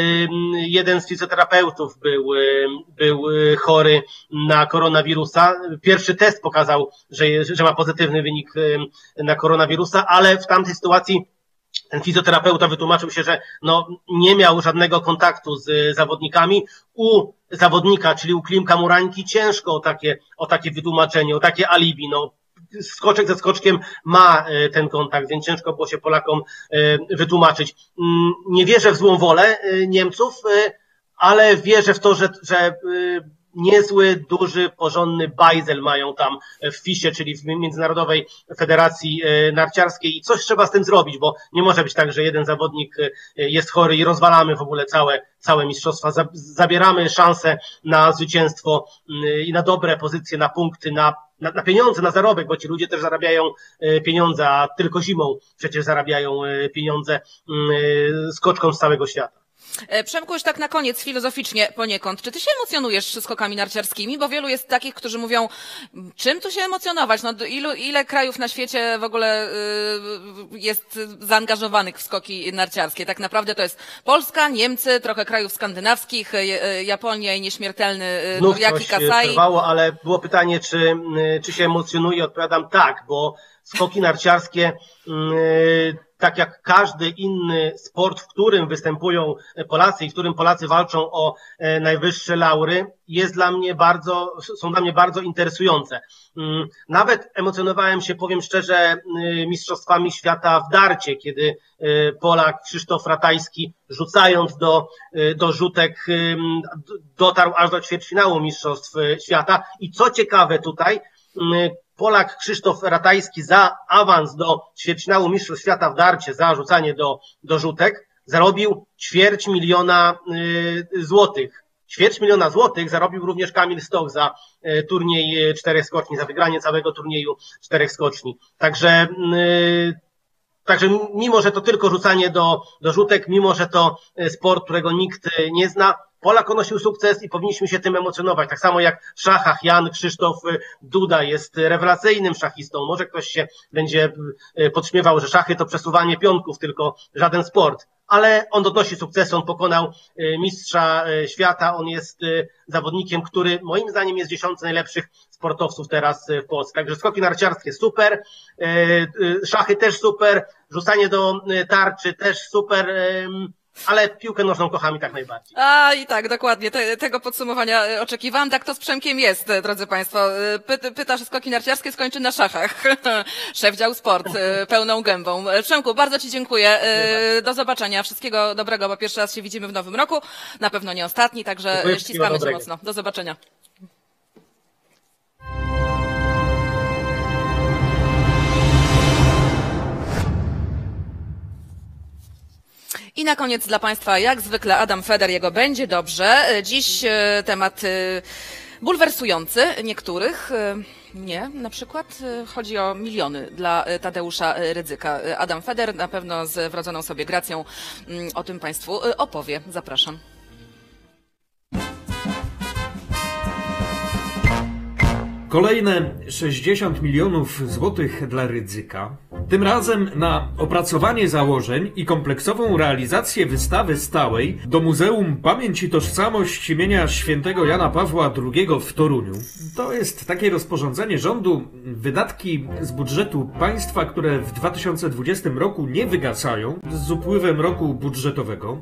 jeden z fizjoterapeutów był, był chory na koronawirusa. Pierwszy test pokazał, że, że ma pozytywny wynik na koronawirusa, ale w tamtej sytuacji ten fizjoterapeuta wytłumaczył się, że no, nie miał żadnego kontaktu z zawodnikami. U zawodnika, czyli u Klimka Murańki, ciężko o takie, o takie wytłumaczenie, o takie alibi. No, skoczek ze skoczkiem ma ten kontakt, więc ciężko było się Polakom wytłumaczyć. Nie wierzę w złą wolę Niemców, ale wierzę w to, że, że niezły, duży, porządny bajzel mają tam w fisie, czyli w Międzynarodowej Federacji Narciarskiej i coś trzeba z tym zrobić, bo nie może być tak, że jeden zawodnik jest chory i rozwalamy w ogóle całe, całe mistrzostwa, zabieramy szansę na zwycięstwo i na dobre pozycje, na punkty, na, na, na pieniądze, na zarobek, bo ci ludzie też zarabiają pieniądze, a tylko zimą przecież zarabiają pieniądze skoczkom z całego świata. Przemku, już tak na koniec, filozoficznie poniekąd. Czy ty się emocjonujesz skokami narciarskimi? Bo wielu jest takich, którzy mówią, czym tu się emocjonować? No, ilu, ile krajów na świecie w ogóle y, jest zaangażowanych w skoki narciarskie? Tak naprawdę to jest Polska, Niemcy, trochę krajów skandynawskich, y, Japonia i nieśmiertelny y, Noriaki Kasai. Przerwało, ale było pytanie, czy, czy się emocjonuje. Odpowiadam tak, bo skoki narciarskie y, tak jak każdy inny sport, w którym występują Polacy i w którym Polacy walczą o najwyższe laury, jest dla mnie bardzo, są dla mnie bardzo interesujące. Nawet emocjonowałem się, powiem szczerze, mistrzostwami świata w darcie, kiedy Polak Krzysztof Ratajski, rzucając do, do rzutek, dotarł aż do ćwierćfinału mistrzostw świata. I co ciekawe tutaj, Polak Krzysztof Ratajski za awans do ćwierćfinału mistrzostw świata w darcie, za rzucanie do, do rzutek, zarobił ćwierć miliona y, złotych. Ćwierć miliona złotych zarobił również Kamil Stoch za y, turniej czterech skoczni, za wygranie całego turnieju czterech skoczni. Także, y, także mimo, że to tylko rzucanie do, do rzutek, mimo, że to sport, którego nikt nie zna, Polak odnosił sukces i powinniśmy się tym emocjonować. Tak samo jak w szachach Jan Krzysztof Duda jest rewelacyjnym szachistą. Może ktoś się będzie podśmiewał, że szachy to przesuwanie pionków, tylko żaden sport. ale on odnosi sukcesy, on pokonał mistrza świata, on jest zawodnikiem, który moim zdaniem jest w dziesiątce najlepszych sportowców teraz w Polsce. Także skoki narciarskie super, szachy też super, rzucanie do tarczy też super, ale piłkę nożną kocham i tak najbardziej. A i tak, dokładnie. Te, tego podsumowania oczekiwałam. Tak to z Przemkiem jest, drodzy Państwo. Py, pyta, że skoki narciarskie skończy na szachach. Szef dział sport, pełną gębą. Przemku, bardzo Ci dziękuję. Do zobaczenia. Wszystkiego dobrego, bo pierwszy raz się widzimy w nowym roku. Na pewno nie ostatni, także dziękuję, ściskamy Cię mocno. Do zobaczenia. I na koniec dla Państwa, jak zwykle, Adam Feder, jego będzie dobrze. Dziś temat bulwersujący niektórych. Nie, na przykład chodzi o miliony dla Tadeusza Rydzyka. Adam Feder na pewno z wrodzoną sobie gracją o tym Państwu opowie. Zapraszam. Kolejne sześćdziesiąt milionów złotych dla Rydzyka, tym razem na opracowanie założeń i kompleksową realizację wystawy stałej do Muzeum Pamięć i Tożsamość imienia świętego Jana Pawła drugiego w Toruniu. To jest takie rozporządzenie rządu, wydatki z budżetu państwa, które w dwa tysiące dwudziestym roku nie wygasają z upływem roku budżetowego.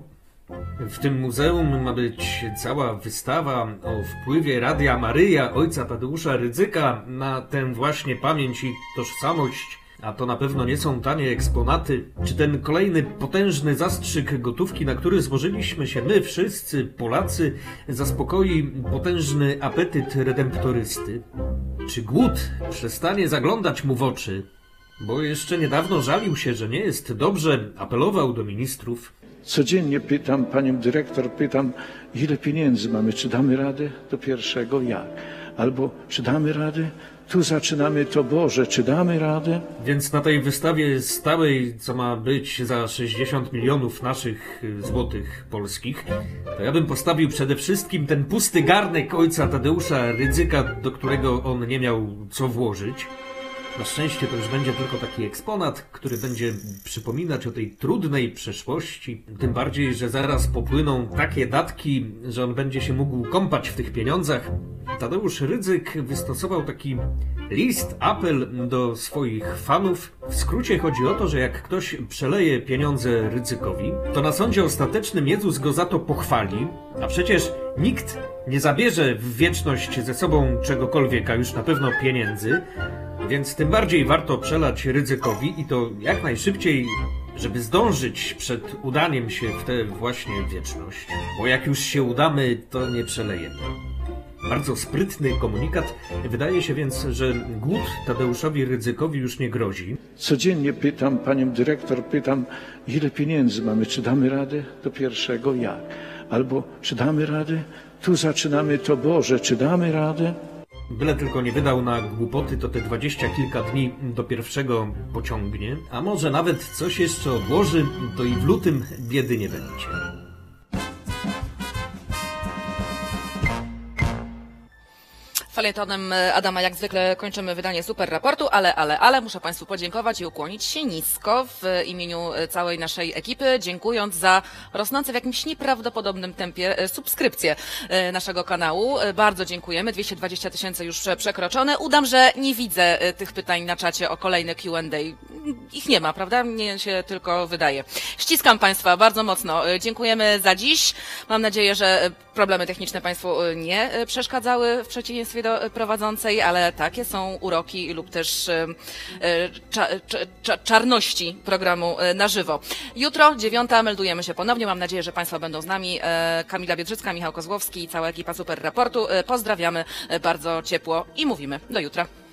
W tym muzeum ma być cała wystawa o wpływie Radia Maryja ojca Tadeusza Rydzyka na tę właśnie pamięć i tożsamość, a to na pewno nie są tanie eksponaty. Czy ten kolejny potężny zastrzyk gotówki, na który złożyliśmy się my wszyscy, Polacy, zaspokoi potężny apetyt redemptorysty? Czy głód przestanie zaglądać mu w oczy? Bo jeszcze niedawno żalił się, że nie jest dobrze, apelował do ministrów. Codziennie pytam panią dyrektor, pytam, ile pieniędzy mamy, czy damy radę do pierwszego, jak? Albo czy damy radę? Tu zaczynamy, to Boże, czy damy radę? Więc na tej wystawie stałej, co ma być za sześćdziesiąt milionów naszych złotych polskich, to ja bym postawił przede wszystkim ten pusty garnek ojca Tadeusza Rydzyka, do którego on nie miał co włożyć. Na szczęście to już będzie tylko taki eksponat, który będzie przypominać o tej trudnej przeszłości. Tym bardziej, że zaraz popłyną takie datki, że on będzie się mógł kąpać w tych pieniądzach. Tadeusz Rydzyk wystosował taki list, apel do swoich fanów. W skrócie chodzi o to, że jak ktoś przeleje pieniądze Rydzykowi, to na sądzie ostatecznym Jezus go za to pochwali, a przecież nikt nie zabierze w wieczność ze sobą czegokolwiek, a już na pewno pieniędzy. Więc tym bardziej warto przelać Rydzykowi i to jak najszybciej, żeby zdążyć przed udaniem się w tę właśnie wieczność. Bo jak już się udamy, to nie przelejemy. Bardzo sprytny komunikat. Wydaje się więc, że głód Tadeuszowi Rydzykowi już nie grozi. Codziennie pytam panią dyrektor, pytam, ile pieniędzy mamy, czy damy radę do pierwszego, jak? Albo czy damy radę? Tu zaczynamy, to Boże, czy damy radę? Byle tylko nie wydał na głupoty, to te dwadzieścia kilka dni do pierwszego pociągnie, a może nawet coś jeszcze odłoży, to i w lutym biedy nie będzie. Felietonem Adama jak zwykle kończymy wydanie Super Raportu, ale, ale, ale muszę Państwu podziękować i ukłonić się nisko w imieniu całej naszej ekipy, dziękując za rosnące w jakimś nieprawdopodobnym tempie subskrypcje naszego kanału. Bardzo dziękujemy, dwieście dwadzieścia tysięcy już przekroczone. Udam, że nie widzę tych pytań na czacie o kolejne Q and A. Ich nie ma, prawda? Mnie się tylko wydaje. Ściskam Państwa bardzo mocno. Dziękujemy za dziś. Mam nadzieję, że problemy techniczne Państwu nie przeszkadzały w przeciwieństwie do prowadzącej, ale takie są uroki lub też cza, cza, czarności programu na żywo. Jutro, dziewiąta, meldujemy się ponownie. Mam nadzieję, że Państwo będą z nami. Kamila Biedrzycka, Michał Kozłowski i cała ekipa Super Raportu. Pozdrawiamy bardzo ciepło i mówimy do jutra.